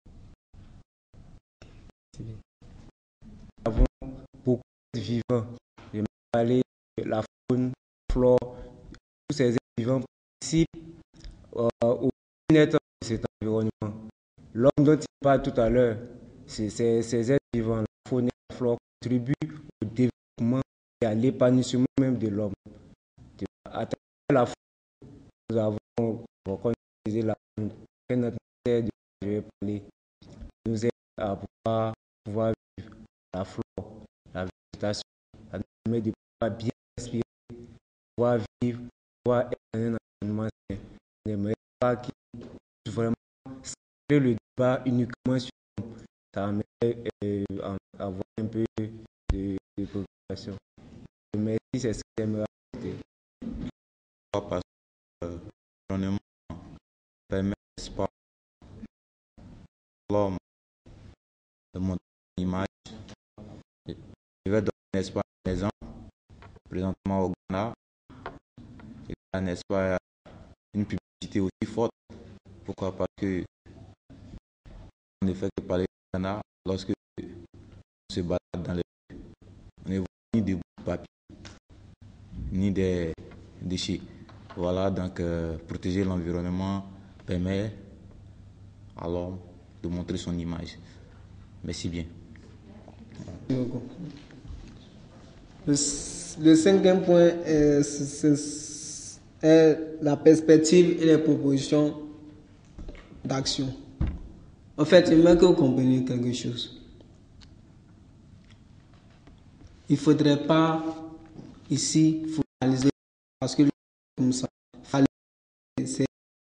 Nous avons beaucoup de vivants. Je vais parler de la faune, la flore, tous ces êtres vivants participent euh, au bien-être de cet environnement. L'homme dont il parle tout à l'heure, c'est ces êtres vivants, la faune et la flore contribuent au développement et à l'épanouissement même de l'homme. À travers la faune, nous avons organisé la faune. Notre matière de je vais parler nous aide à pouvoir, pouvoir vivre la flore, la végétation, ça nous permet de pouvoir bien respirer, pouvoir vivre, pouvoir être dans un environnement sain. Je n'aimerais pas qu'il puisse vraiment centrer le débat uniquement sur l'homme. Ça amènerait euh, à avoir un peu de, de préoccupation. Merci, c'est ce que j'aimerais ajouter. Parce que l'environnement permet, n'est-ce pas, l'homme de montrer une image. Je vais donner, n'est-ce pas, un exemple. Présentement au Ghana, il y a, n'est-ce pas, une publicité aussi forte. Pourquoi? Parce que on ne fait que parler du Ghana lorsque on se balade dans les rues. On ne voit ni des bouts de papier, ni des déchets. Voilà, donc euh, protéger l'environnement permet à l'homme de montrer son image. Merci bien. Le, le cinquième point est, est, est la perspective et les propositions d'action. En fait, il faut que vous compreniez quelque chose. Il ne faudrait pas ici focaliser parce que comme ça, c'est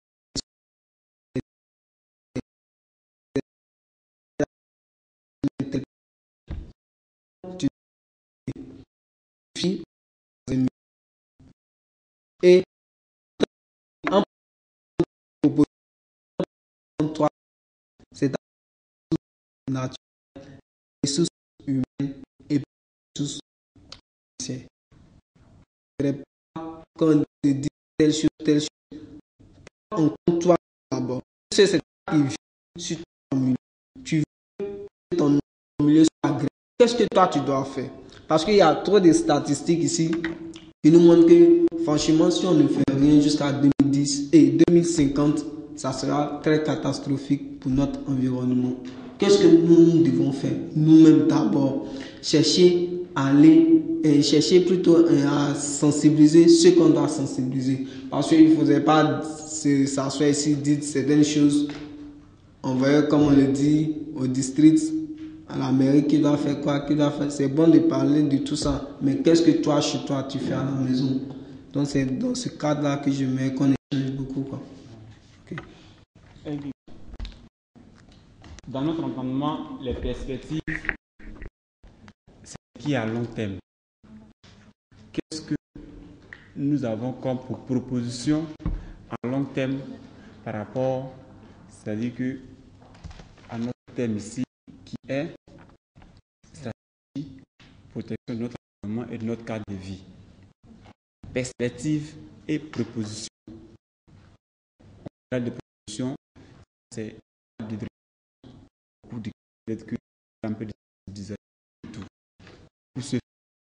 et en proposition trois, c'est la nature, les ressources humaines et les ressources financières. Il ne faudrait pas qu'on te dise telle chose, telle chose. On compte toi d'abord. C'est ce qui vit sur ton milieu. Tu veux que ton milieu soit agréable. Qu'est-ce que toi tu dois faire? Parce qu'il y a trop de statistiques ici qui nous montrent que franchement, si on ne fait rien jusqu'à deux mille dix et deux mille cinquante, ça sera très catastrophique pour notre environnement. Qu'est-ce que nous, nous devons faire? Nous-mêmes d'abord, chercher à aller, euh, chercher plutôt euh, à sensibiliser ceux qu'on doit sensibiliser. Parce qu'il ne faudrait pas s'asseoir ici, dire certaines choses. On voit, comme on le dit, au district, à la mairie, qui doit faire quoi, qui doit faire. C'est bon de parler de tout ça, mais qu'est-ce que toi, chez toi, tu fais à la maison? Donc c'est dans ce cadre-là que je mets qu'on échange beaucoup, quoi. Okay. Dans notre entendement, les perspectives, c'est ce qui est à long terme. Qu'est-ce que nous avons comme proposition à long terme par rapport, c'est-à-dire que à notre thème ici, qui est stratégie, protection de notre environnement et de notre cadre de vie. Perspective et proposition. En de proposition, c'est beaucoup de peut-être que un peu de design et tout. Pour ce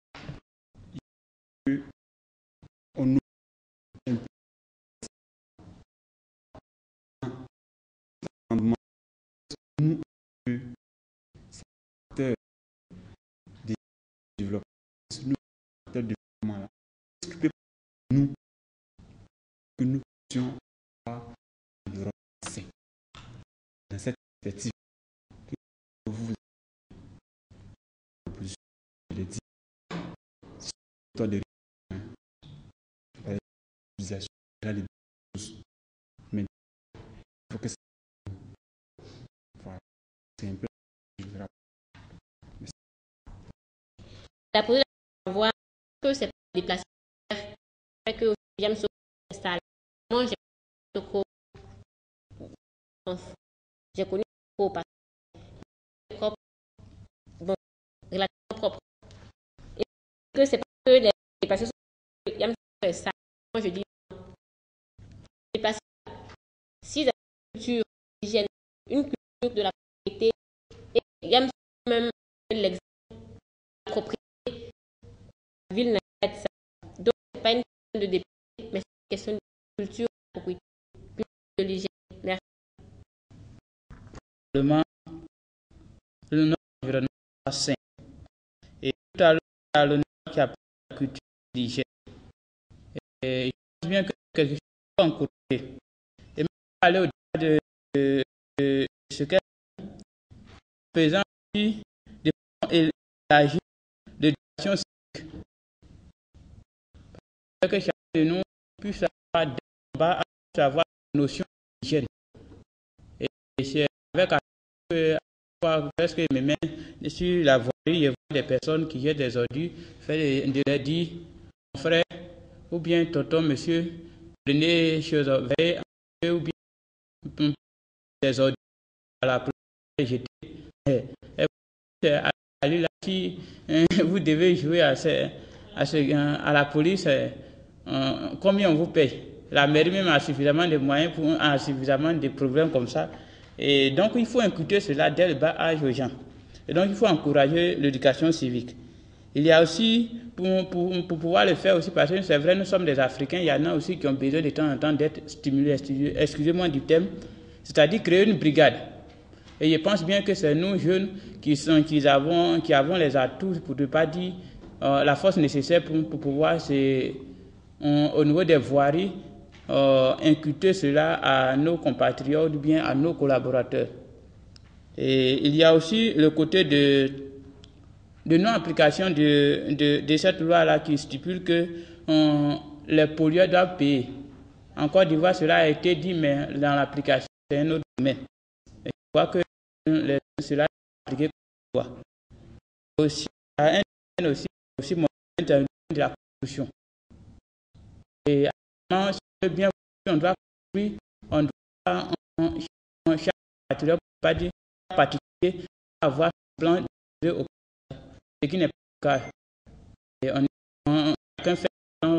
faire, on nous un peu nous secteur du développement, nous secteur du développement là, qu'est-ce que nous que nous puissions avoir l'environnement sain dans cette perspective que vous je l'ai dit, c'est de la utilisation des choses, mais il faut que ça c'est un peu la posé la voir que c'est déplacé que j'aime se installer. Moi j'ai j'ai connu parce que bon relativement propre que c'est parce que les déplacés sont... Il y a ça. Moi, je dis non. Les déplacés, s'ils ont une culture hygiène, une culture de la propriété, et il y a même l'exemple de la propriété, la ville n'a pas de ça. Donc, ce n'est pas une question de déplacés, mais c'est une question de culture de la propriété, culture de l'hygiène. Merci. Notre environnement est sain. Et tout à l'heure, l'honneur qui a parlé de la culture d'hygiène. Et je pense bien que quelque chose est encouragé. Et même aller au-delà de, de, de ce qu'elle dit, faisant aussi des élargis de d'éducation civique. Parce que chacun de nous puisse avoir des combats à avoir une notion d'hygiène. Et c'est avec que presque mes mains sur la voirie, je vois des personnes qui jettent des ordures, fait de leur dire, mon frère, ou bien tonton, monsieur, prenez les choses, veillez ou bien des ordures à la place jeter. Et, et à là, si vous devez jouer à, ce, à, ce, à la police, euh, combien on vous paye? La mairie même a suffisamment de moyens pour a suffisamment de problèmes comme ça. Et donc, il faut inculquer cela dès le bas âge aux gens. Et donc, il faut encourager l'éducation civique. Il y a aussi, pour, pour, pour pouvoir le faire aussi, parce que c'est vrai, nous sommes des Africains, il y en a aussi qui ont besoin de temps en temps d'être stimulés, excusez-moi du thème, c'est-à-dire créer une brigade. Et je pense bien que c'est nous, jeunes, qui, sont, qui, avons, qui avons les atouts, pour ne pas dire euh, la force nécessaire pour, pour pouvoir, c'est, on, au niveau des voiries, Euh, inculquer cela à nos compatriotes ou bien à nos collaborateurs. Et il y a aussi le côté de, de non-application de, de, de cette loi-là qui stipule que on, les pollueurs doivent payer. En Côte d'Ivoire, cela a été dit, mais dans l'application, c'est un autre domaine. Et je crois que les, cela est appliqué par la loi. Aussi, il y a un domaine aussi, aussi de la Constitution. Et bien, on doit construire, on doit, on, on, chaque particulier, pas dire particulier, avoir un plan de au ce qui n'est pas le cas. Et on, on, chacun fait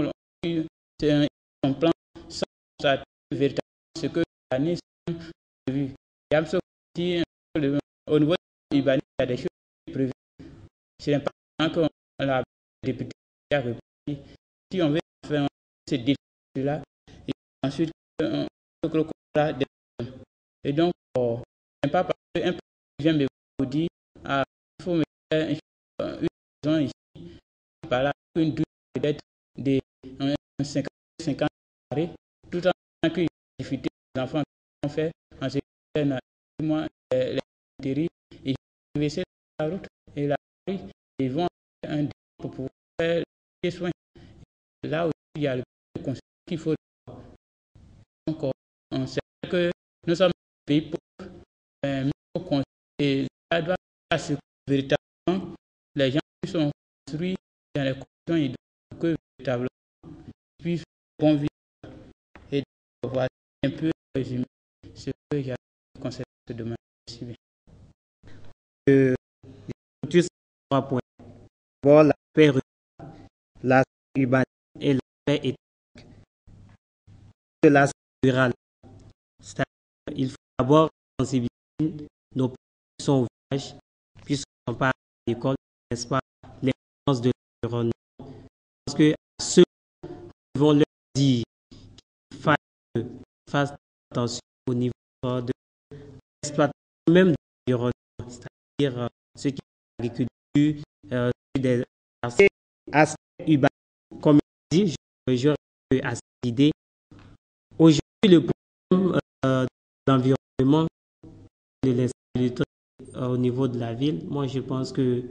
un, un plan sans ça, véritablement ce que l'année a vu. Il y a aussi, au niveau de l'Ibanais, il y a des choses prévues. C'est important que la députée a repris. Si on veut faire ce défi-là, ensuite, on peut des et donc, euh, pas parce qu'un vient me vous dire, ah, il faut me faire une maison ici, par là, une douche peut-être de cinquante carrés, tout en ayant que difficulté des enfants qui ont fait en ce qui moi, les intérêts, et je vais essayer la route et la rue, ils vont avoir un défi pour pouvoir faire les soins. Là aussi, il y a le conseil qu'il faut. Donc, on sait que nous sommes un pays pauvre, mais et ça doit être véritablement les gens qui sont construits dans les conditions idéales que véritablement ils puissent bon vivre. Et donc, voilà un peu résumé ce que j'ai concernant ce domaine. Merci bien. Euh, tous trois points. D'abord, l'aspect rural, l'aspect urbain et l'aspect ethnique. L'aspect rural. C'est-à-dire qu'il faut d'abord sensibiliser nos parents qui sont au village, puisqu'on parle à l'école, n'est-ce pas, l'importance de l'environnement. Parce que à ceux qui vont leur dire qu'ils fassent, fassent attention au niveau de l'exploitation même de l'environnement, c'est-à-dire euh, ceux qui font l'agriculture, euh, des aspects urbains, comme je dis, je rejoins à cette idée. Aujourd'hui, le problème euh, de l'environnement, de l'insécurité euh, au niveau de la ville, moi je pense que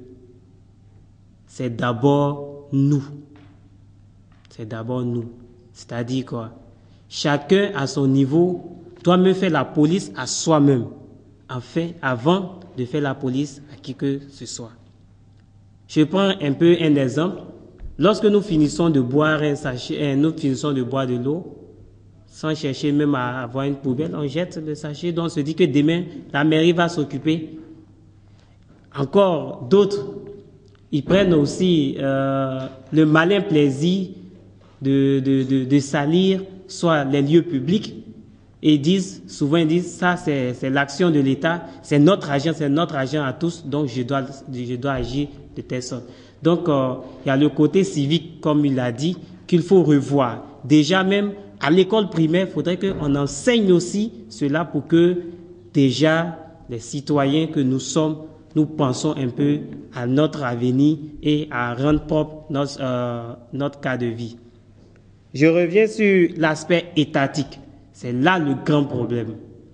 c'est d'abord nous. C'est d'abord nous. C'est-à-dire quoi? Chacun à son niveau doit même faire la police à soi-même, enfin, avant de faire la police à qui que ce soit. Je prends un peu un exemple. Lorsque nous finissons de boire un sachet, nous finissons de boire de l'eau, sans chercher même à avoir une poubelle, on jette le sachet, donc on se dit que demain, la mairie va s'occuper. Encore d'autres, ils prennent aussi euh, le malin plaisir de, de, de, de salir soit les lieux publics et ils disent, souvent ils disent, ça c'est l'action de l'État, c'est notre argent, c'est notre argent à tous, donc je dois, je dois agir de telle sorte. Donc euh, il y a le côté civique, comme il a dit, qu'il faut revoir. Déjà même à l'école primaire, il faudrait qu'on enseigne aussi cela pour que déjà les citoyens que nous sommes, nous pensons un peu à notre avenir et à rendre propre notre, euh, notre cas de vie. Je reviens sur l'aspect étatique. C'est là le grand problème.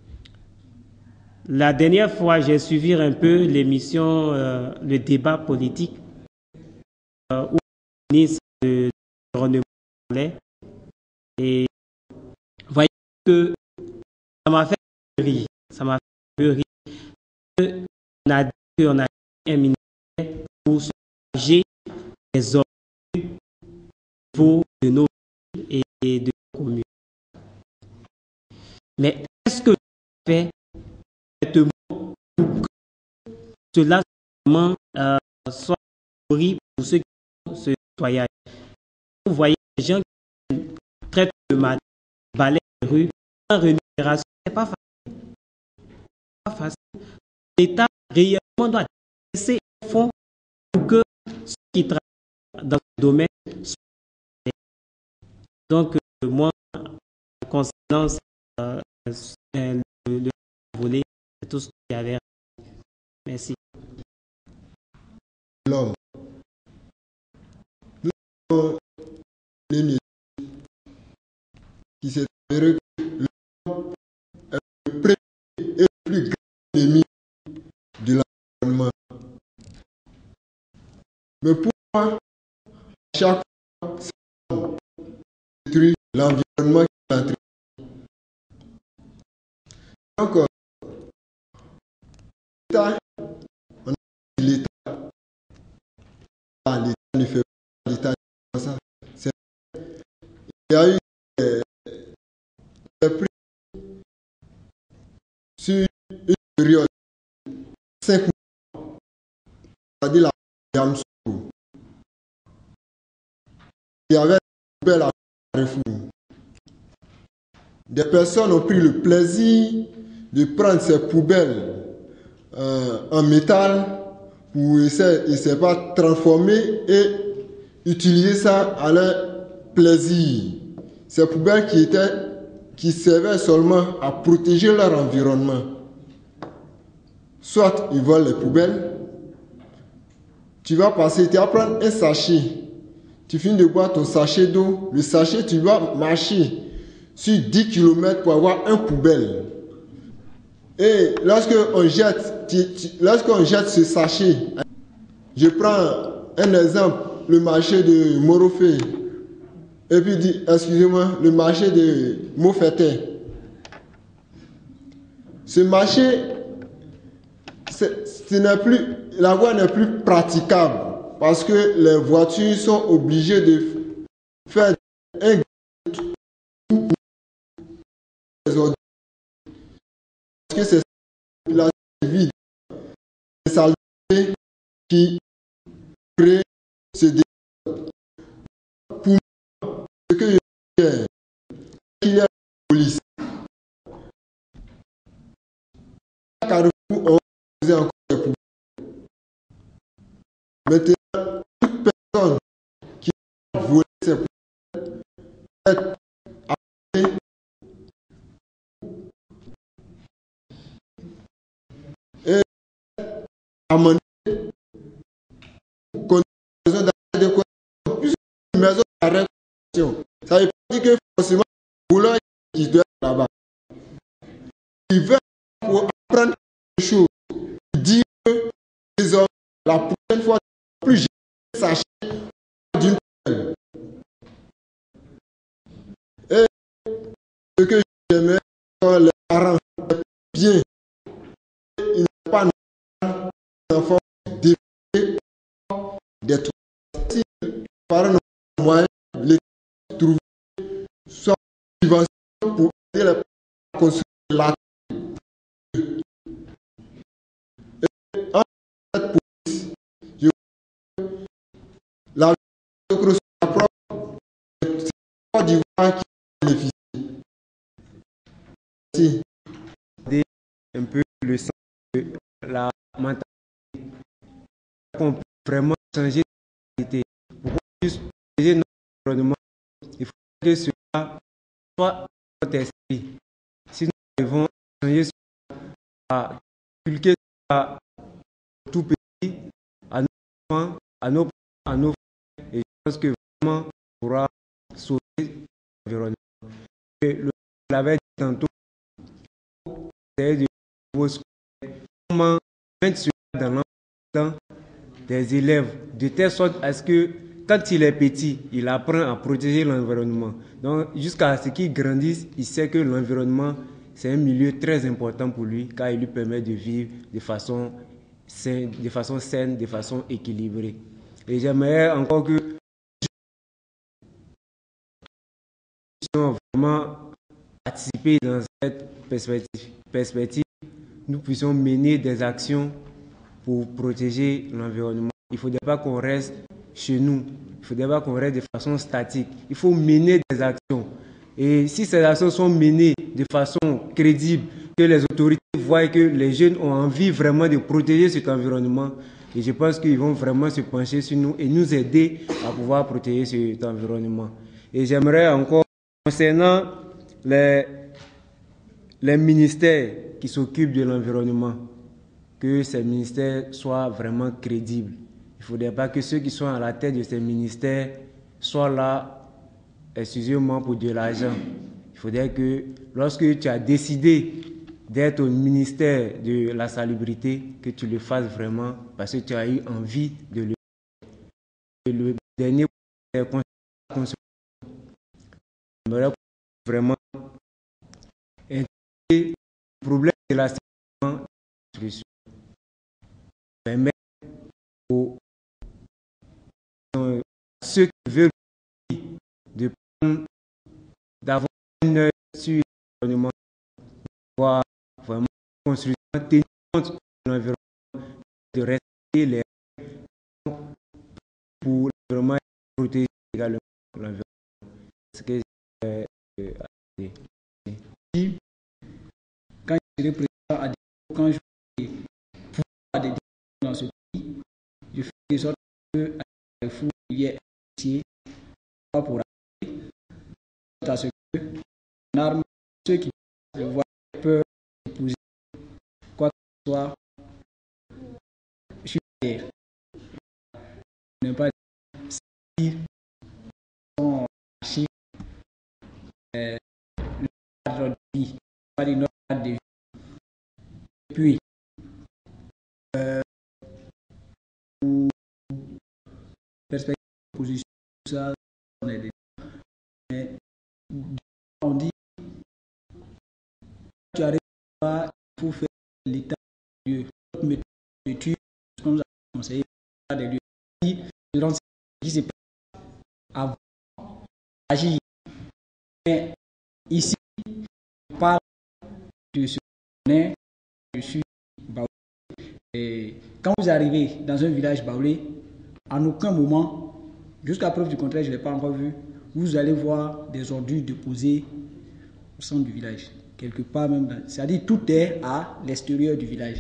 La dernière fois, j'ai suivi un peu l'émission, euh, le débat politique, euh, où le ministre de l'Environnement parlait. Et voyez que ça m'a fait rire. Ça m'a fait rire. On a dit qu'on a un ministère pour soulager les ordures au niveau de nos villes et de nos communes. Mais est-ce que je fais pour que cela euh, soit horrible pour ceux qui font ce nettoyage? Vous voyez les gens qui traitent le matin, balayent les rues, sans rémunération, ce n'est pas facile. Pas facile. L'État réellement doit laisser un fonds pour que ceux qui travaillent dans ce domaine soient. Donc, euh, moi, concernant euh, le, le volet, c'est tout ce qu'il y avait. Merci. L'homme. Nous avons une étude qui s'est avérée que l'homme est le premier et le plus grand ennemi de l'environnement. Mais pourquoi chaque fois l'homme détruit l'environnement qui l'entraîne? Donc, l'État, on a dit l'État, l'État ne fait pas, l'État ne fait pas ça. Il y a eu des, des prix sur une période de cinq mois, c'est-à-dire la Yamsou. Il y avait des poubelles à Carrefour. Des personnes ont pris le plaisir de prendre ces poubelles euh, en métal pour essayer, essayer pas transformer et utiliser ça à leur plaisir. Ces poubelles qui étaient, qui servaient seulement à protéger leur environnement. Soit ils volent les poubelles, tu vas passer, tu vas prendre un sachet, tu finis de boire ton sachet d'eau, le sachet tu vas marcher sur dix kilomètres pour avoir un poubelle. Et lorsque on jette, lorsqu'on jette ce sachet, je prends un exemple, le marché de Morofé, et puis dit, excusez-moi, le marché de Mofete. Ce marché, ce n'est plus, la voie n'est plus praticable parce que les voitures sont obligées de faire un parce que c'est la vie, c'est ça qui crée ce débat. Pour moi, ce que je dis, qu'il y a la police. Carrefour, on va poser encore des poubelles. Maintenant, toute personne qui a volé ces poubelles est appelée et amendée contre une maison d'arrêt de correction. Puisque une maison d'arrêt de correction, ça veut pas dire que forcément le voleur qui doit être là-bas. Il veut pour apprendre quelque chose, dire que les hommes, la prochaine fois, plus jamais sachez d'une poubelle. Et ce que j'aimais quand les parents faisaient bien, il n'est pas normal les enfants développent des trucs. Si les parents n'ont pas moyen de les trouver, soit subvention pour aider les parents à construire la et en cette police, je qui bénéficie. Merci. Un peu le sens de la mentalité. On peut vraiment changer de mentalité. Pour juste protéger notre environnement, il faut que cela soit notre esprit. Si nous devons changer cela, à inculquer cela tout petit, à nos enfants, à nos parents, à nos frères, et je pense que vraiment on pourra sauver l'environnement. Et le l'avait dit tantôt, c'est de comment mettre cela dans l'environnement des élèves, de telle sorte à ce que quand il est petit, il apprend à protéger l'environnement. Donc jusqu'à ce qu'il grandisse, il sait que l'environnement, c'est un milieu très important pour lui, car il lui permet de vivre de façon saine, de façon saine, de façon équilibrée. Et j'aimerais encore que nous vraiment participer dans cette perspective, perspective, nous puissions mener des actions pour protéger l'environnement. Il ne faudrait pas qu'on reste chez nous, il ne faudrait pas qu'on reste de façon statique. Il faut mener des actions. Et si ces actions sont menées de façon crédible, que les autorités voient que les jeunes ont envie vraiment de protéger cet environnement, et je pense qu'ils vont vraiment se pencher sur nous et nous aider à pouvoir protéger cet environnement. Et j'aimerais encore, concernant les, les ministères qui s'occupent de l'environnement, que ces ministères soient vraiment crédibles. Il ne faudrait pas que ceux qui sont à la tête de ces ministères soient là exclusivement pour de l'argent. Il faudrait que lorsque tu as décidé d'être au ministère de la salubrité, que tu le fasses vraiment parce que tu as eu envie de le faire. Le dernier conseil, j'aimerais vraiment intégrer le problème de la sécurité, permettre aux ceux qui veulent de prendre, d'avoir une œil sur l'environnement, d'avoir vraiment construire, tenir compte de l'environnement, de respecter les règles pour l'environnement et protéger également l'environnement. Ce que euh, euh, quand je serai président à des quand je vais pouvoir des dans ce pays, je fais de sorte que à fou il y ait un métier pour arrêter à ce que en arme ceux qui voient peur épouser quoi que ce soit. Je suis derrière. Je n'ai pas si son chiffre euh, le cadre de vie, pas de notre cadre de vie. Et puis euh, pour perspective de position, ça on est des mais on dit tu arrives pas, il faut faire l'état des lieux. Notre méthode d'étude, comme nous avons conseillé, l'état des lieux. Durant ce qui s'est passé avant d'agir. Mais ici, je parle de ce qu'on est, je suis baoulé. Et quand vous arrivez dans un village baoulé, en aucun moment, jusqu'à preuve du contraire, je ne l'ai pas encore vu, vous allez voir des ordures déposées au centre du village, quelque part même. C'est-à-dire tout est à l'extérieur du village,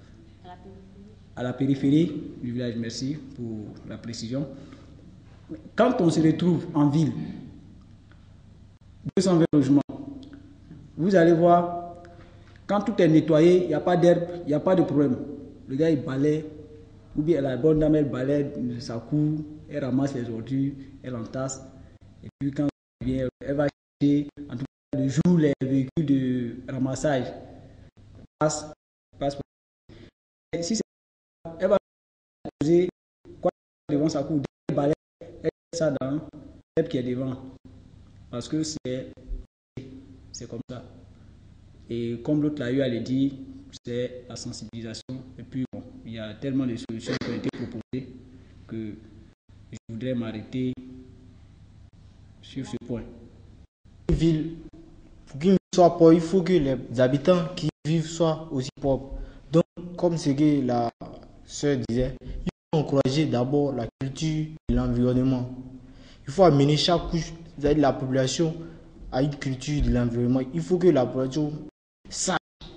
à la périphérie du village. Merci pour la précision. Quand on se retrouve en ville, deux cent vingt logements, vous allez voir, quand tout est nettoyé, il n'y a pas d'herbe, il n'y a pas de problème. Le gars, il balaie, ou bien la bonne dame, elle balaie sa cour, elle ramasse les ordures, elle entasse. Et puis quand elle vient, elle va chercher, en tout cas le jour, les véhicules de ramassage passent. Passe. Si c'est elle va poser quoi devant sa cour, elle balaie, elle met ça dans l'herbe qui est devant. Parce que c'est c'est comme ça. Et comme l'autre l'a eu à le dire, c'est la sensibilisation. Et puis bon, il y a tellement de solutions qui ont été proposées que je voudrais m'arrêter sur ce point. Une ville, pour qu'il soit pauvre, il faut que les habitants qui vivent soient aussi pauvres. Donc, comme ce que la sœur disait, il faut encourager d'abord la culture et l'environnement. Il faut amener chaque couche de la population à une culture de l'environnement. Il faut que la population sache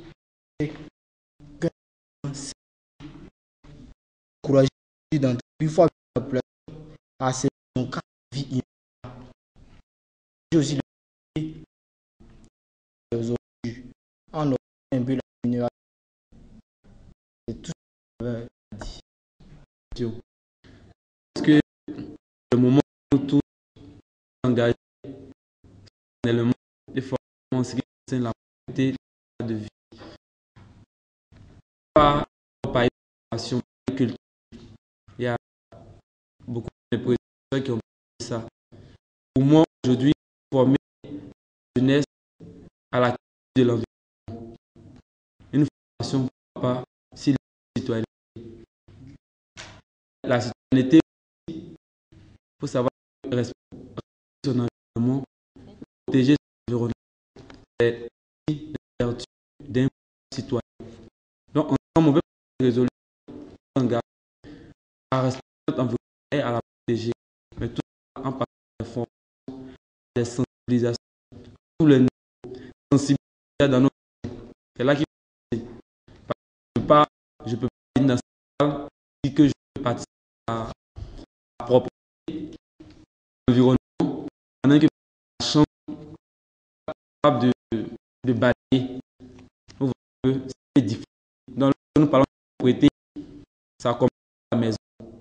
que c'est encourager dans il faut amener la population à ses cas de vie. Aussi aujourd'hui en a un peu la minération. C'est tout ce que j'avais dit. Parce que le moment où tout engagé élément de formation en ce qui concerne la qualité de vie. Pas par éducation, culture. Il y a beaucoup de présidents qui ont dit ça. Pour moi, aujourd'hui, former la jeunesse à la qualité de l'environnement. Une formation pas si la citoyenneté. La citoyenneté, il faut savoir respecter son environnement, protéger son environnement. C'est la vertu d'un citoyen. Donc, ensemble, on veut résoudre un à respecter notre environnement et à la protéger. Mais tout en parlant des formations, des sensibilisations, tous les niveaux, sensibiliser dans nos pays. C'est là qu'il faut passer. Je ne peux pas, je peux pas dire dans cette salle que je peux participer à la propriété de l'environnement, pendant que la chambre est capable de, de balayer. Vous voyez que c'est difficile. Dans le nous parlons de propriété, ça commence à la maison.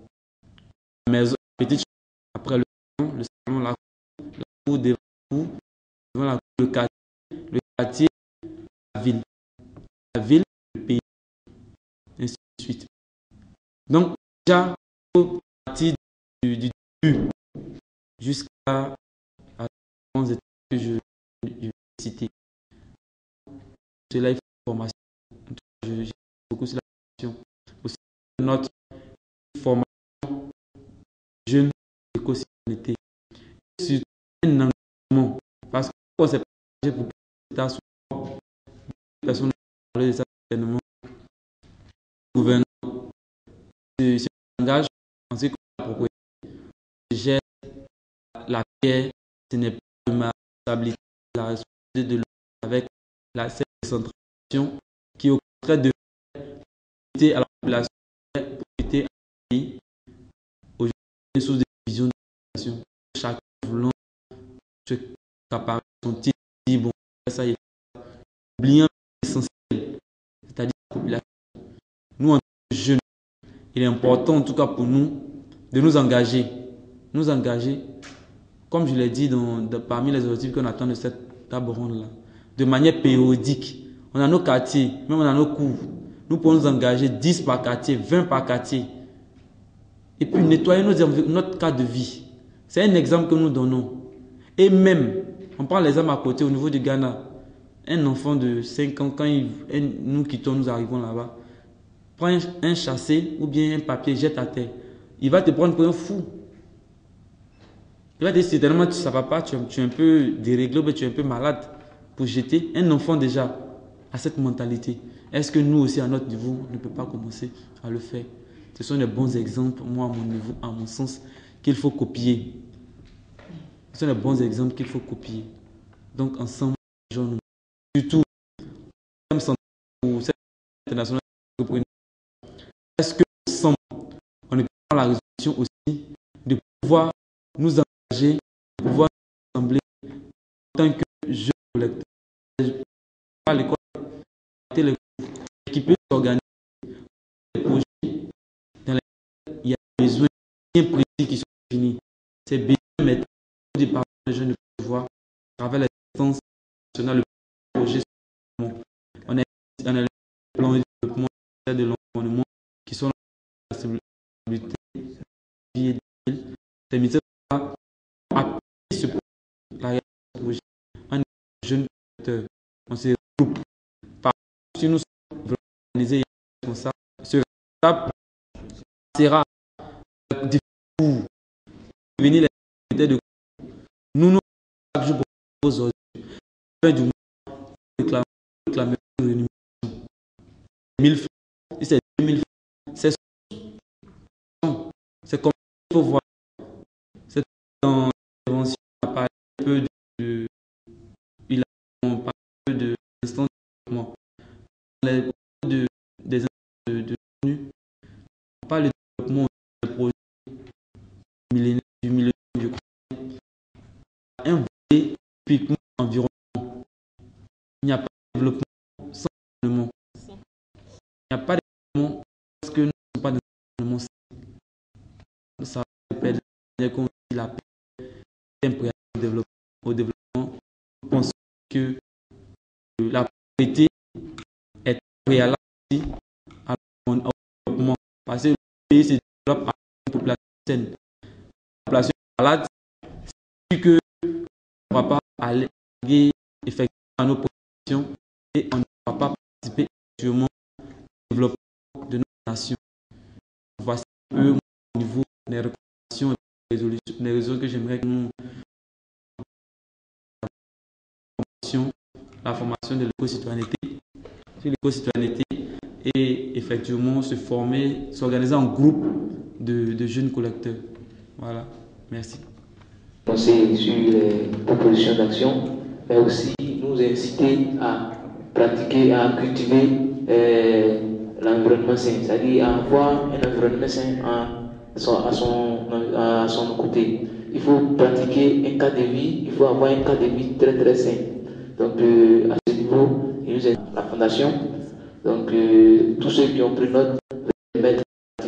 La maison, la petite chambre, après le salon, le salon, la cour, la cour devant la cour, devant la cour, le quartier, le quartier, la ville. La ville, le pays, ainsi de suite. Donc, déjà, à partir du, du début jusqu'à la grande étape que je, je vais citer, cela il faut une formation. Je, je, beaucoup sur la formation. Aussi, notre formation jeune éco-citoyenneté. Sur un engagement. Parce que quand c'est partagé pour que l'État soit personne ne parle de ça certainement. Le gouvernement s'engage en ce qui concerne la propriété. Je gère la pierre, ce n'est pas de ma responsabilité, la responsabilité de l'autre avec la décentralisation qui au contraire de profiter à la population, profiter à la pays. Aujourd'hui, sous des visions de population, chacun voulant se accaparer son titre, dit bon, ça y est, oubliant l'essentiel, c'est-à-dire la population. Nous, en tant que jeunes, il est important, en tout cas pour nous, de nous engager. Nous engager, comme je l'ai dit dans, dans, parmi les objectifs qu'on attend de cette table ronde-là, de manière périodique. On a nos quartiers, même on a nos cours. Nous pouvons nous engager dix par quartier, vingt par quartier. Et puis nettoyer nos, notre cadre de vie. C'est un exemple que nous donnons. Et même, on prend l'exemple à côté au niveau du Ghana. Un enfant de cinq ans, quand il, nous quittons, nous arrivons là-bas, prend un, un chassé ou bien un papier, jette à terre. Il va te prendre pour un fou. Il va te dire, c'est tellement tu ne savais pas, tu, tu es un peu déréglé, mais tu es un peu malade pour jeter. Un enfant déjà a cette mentalité. Est-ce que nous aussi, à notre niveau, on ne peut pas commencer à le faire? Ce sont des bons exemples, moi, à mon niveau, à mon sens, qu'il faut copier. Ce sont des bons exemples qu'il faut copier. Donc, ensemble, surtout, comme centre pour cette internationale, est-ce que ensemble, on ne peut pas la résolution aussi de pouvoir nous engager, de pouvoir nous assembler en tant que jeunes collecteurs, pas l'école, qui peut s'organiser des projets dans lesquels il y a des besoins bien précis qui sont définis. C'est bien maintenant au départ les jeunes de pouvoir, à travers les instances nationales, le projet. On a dans le plan de développement de l'environnement qui sont la stabilité des villes. Les ministères doivent appuyer ce projet. On est jeunes collecteurs, on se regroupe. Par si nous sommes organisés comme ça, ce résultat sera pour venir les activités de nous nous chaque jour pour aujourd'hui. Du mois, réclamer une rémunération. mille francs, si c'est deux mille francs, c'est c'est comme il faut voir. C'est dans les de, des de, de l'ONU, on parle de développement des projets millénaires du millénaire, je crois. Un volet typiquement environnement. Il n'y a pas de développement sans environnement. Il n'y a pas de développement parce que nous ne sommes pas dans un environnement. Ça rappelle qu'on dit la paix est un préalable au développement. Au développement. Je pense que la priorité est préalable aussi au développement. Parce que le pays se développe à une population saine. La population malade, c'est que on ne va pas aller effectivement à nos populations et on ne va pas participer activement au développement de notre nation. Voici un peu au niveau des recommandations et des résolutions, des résolutions que j'aimerais que nous la formation de l'éco-citoyenneté sur l'éco-citoyenneté et effectivement se former, s'organiser en groupe de, de jeunes collecteurs. Voilà, merci. Penser sur les propositions d'action, mais aussi nous inciter à pratiquer, à cultiver euh, l'environnement sain, c'est-à-dire à avoir un environnement sain à son, à, son, à son côté. Il faut pratiquer un cadre de vie, il faut avoir un cadre de vie très très sain. Donc euh, à ce niveau, il nous aide la fondation. Donc euh, tous ceux qui ont pris note de mettre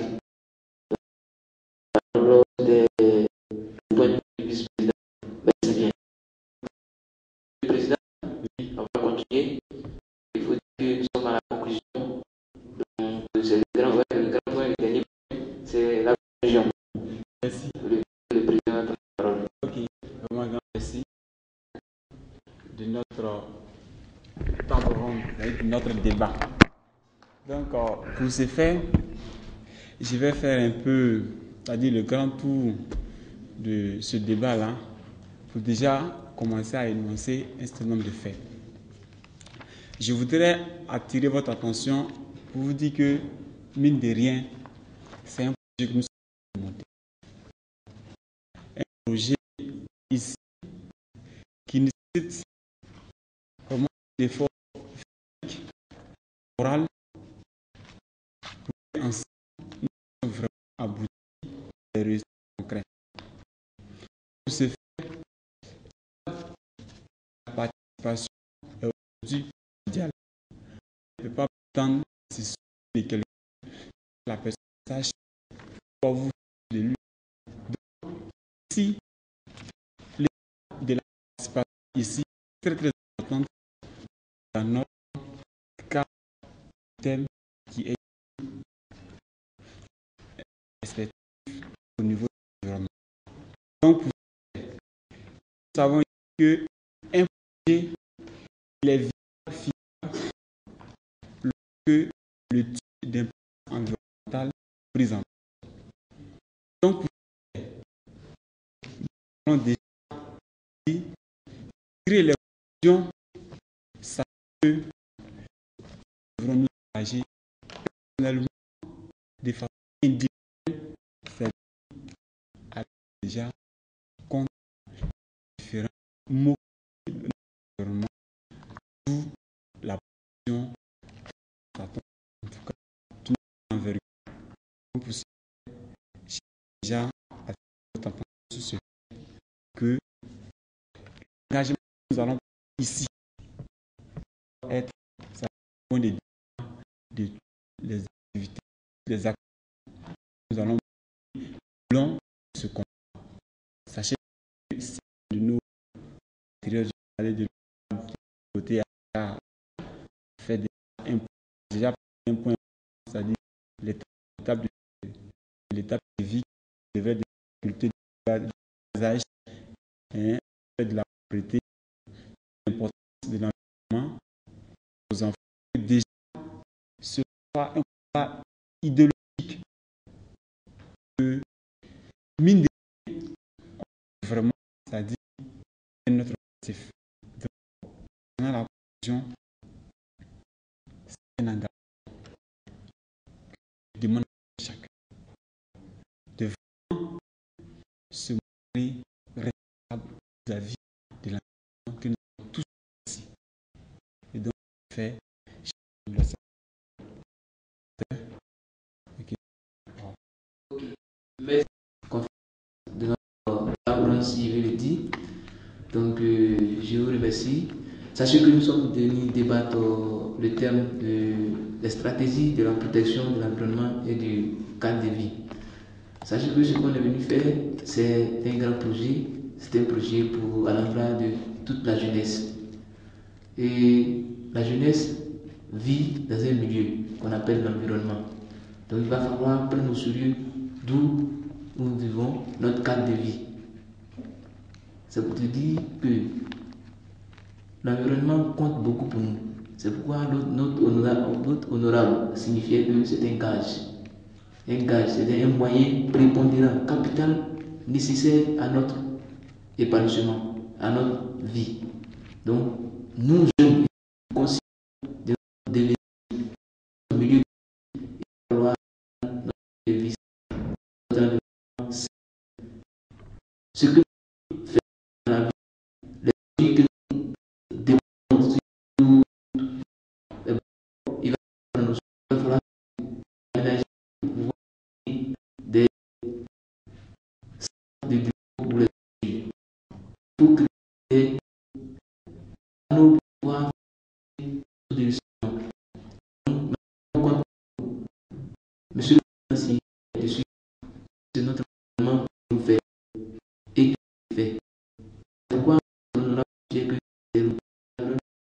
lors des points du vice-président. Merci bien. Le président, on va continuer. Il faut dire que nous sommes à la conclusion. Donc c'est le grand, ouais, le grand point, le dernier point, c'est la conclusion. Merci. Le, le président a la parole. Ok, vraiment grand merci de notre table ronde, de notre débat. Donc, pour ce faire, je vais faire un peu, c'est-à-dire le grand tour de ce débat-là, pour déjà commencer à énoncer un certain nombre de faits. Je voudrais attirer votre attention pour vous dire que, mine de rien, c'est un projet que nous sommes montés. Un projet ici qui nécessite vraiment des efforts physiques, moraux, pour ensemble nous sommes vraiment aboutis à des résultats concrets. Pour ce faire, la participation est aujourd'hui idéale. On ne peut pas attendre si ce sont quelqu'un, la personne sache pour vous de lui. Donc, si l'état de la participation ici est très très importante dans notre cas thème qui est respectif au niveau de l'environnement. Donc, pour nous savons que un projet il est viable lorsque le type d'impact environnemental est pris en compte. Donc, pour nous allons déjà tirer les conclusions, ça que nous devrons nous engager personnellement de façon individuelle, c'est-à-dire aller déjà contre différents mots de l'environnement, d'où la position, en tout cas, tout envergure. Donc, pour ça, j'ai déjà attiré votre attention sur ce fait que l'engagement que nous allons ici être ça point de de les activités, des actions que nous allons mener long ce combat. Sachez que c'est de nos intérieurs de côté à faire des, déjà un point, c'est-à-dire l'étape de l'étape de vie qui devrait de la faculté de l'usage et de la propriété, l'importance de l'environnement aux enfants. Déjà, ce pas un combat idéologique que mine de rien, vraiment, c'est-à-dire notre objectif. Dans la conclusion, c'est un engagement qui demande à chacun de vraiment se montrer responsable vis-à-vis de l'environnement que nous avons tous ici. Et donc, fait, comme si je le dis. Donc, euh, je vous remercie. Sachez que nous sommes venus débattre euh, le thème de les stratégies de la protection de l'environnement et du cadre de vie. Sachez que ce qu'on est venu faire, c'est un grand projet. C'est un projet pour, à l'endroit de toute la jeunesse. Et la jeunesse vit dans un milieu qu'on appelle l'environnement. Donc il va falloir prendre au sérieux d'où nous vivons, notre cadre de vie. C'est pour te dire que l'environnement compte beaucoup pour nous. C'est pourquoi notre, notre, honorable, notre honorable signifiait que c'est un gage. Un gage, c'est un moyen prépondérant, capital, nécessaire à notre épanouissement, à notre vie. Donc, nous, jeunes, conscients de notre devenir, au milieu de notre vie, notre environnement, ce que nous faisons dans la vie, les vies que nous développons, il va nous falloir aménager des centres de bureaux pour les filles, pour créer nos pouvoirs de Monsieur le Président,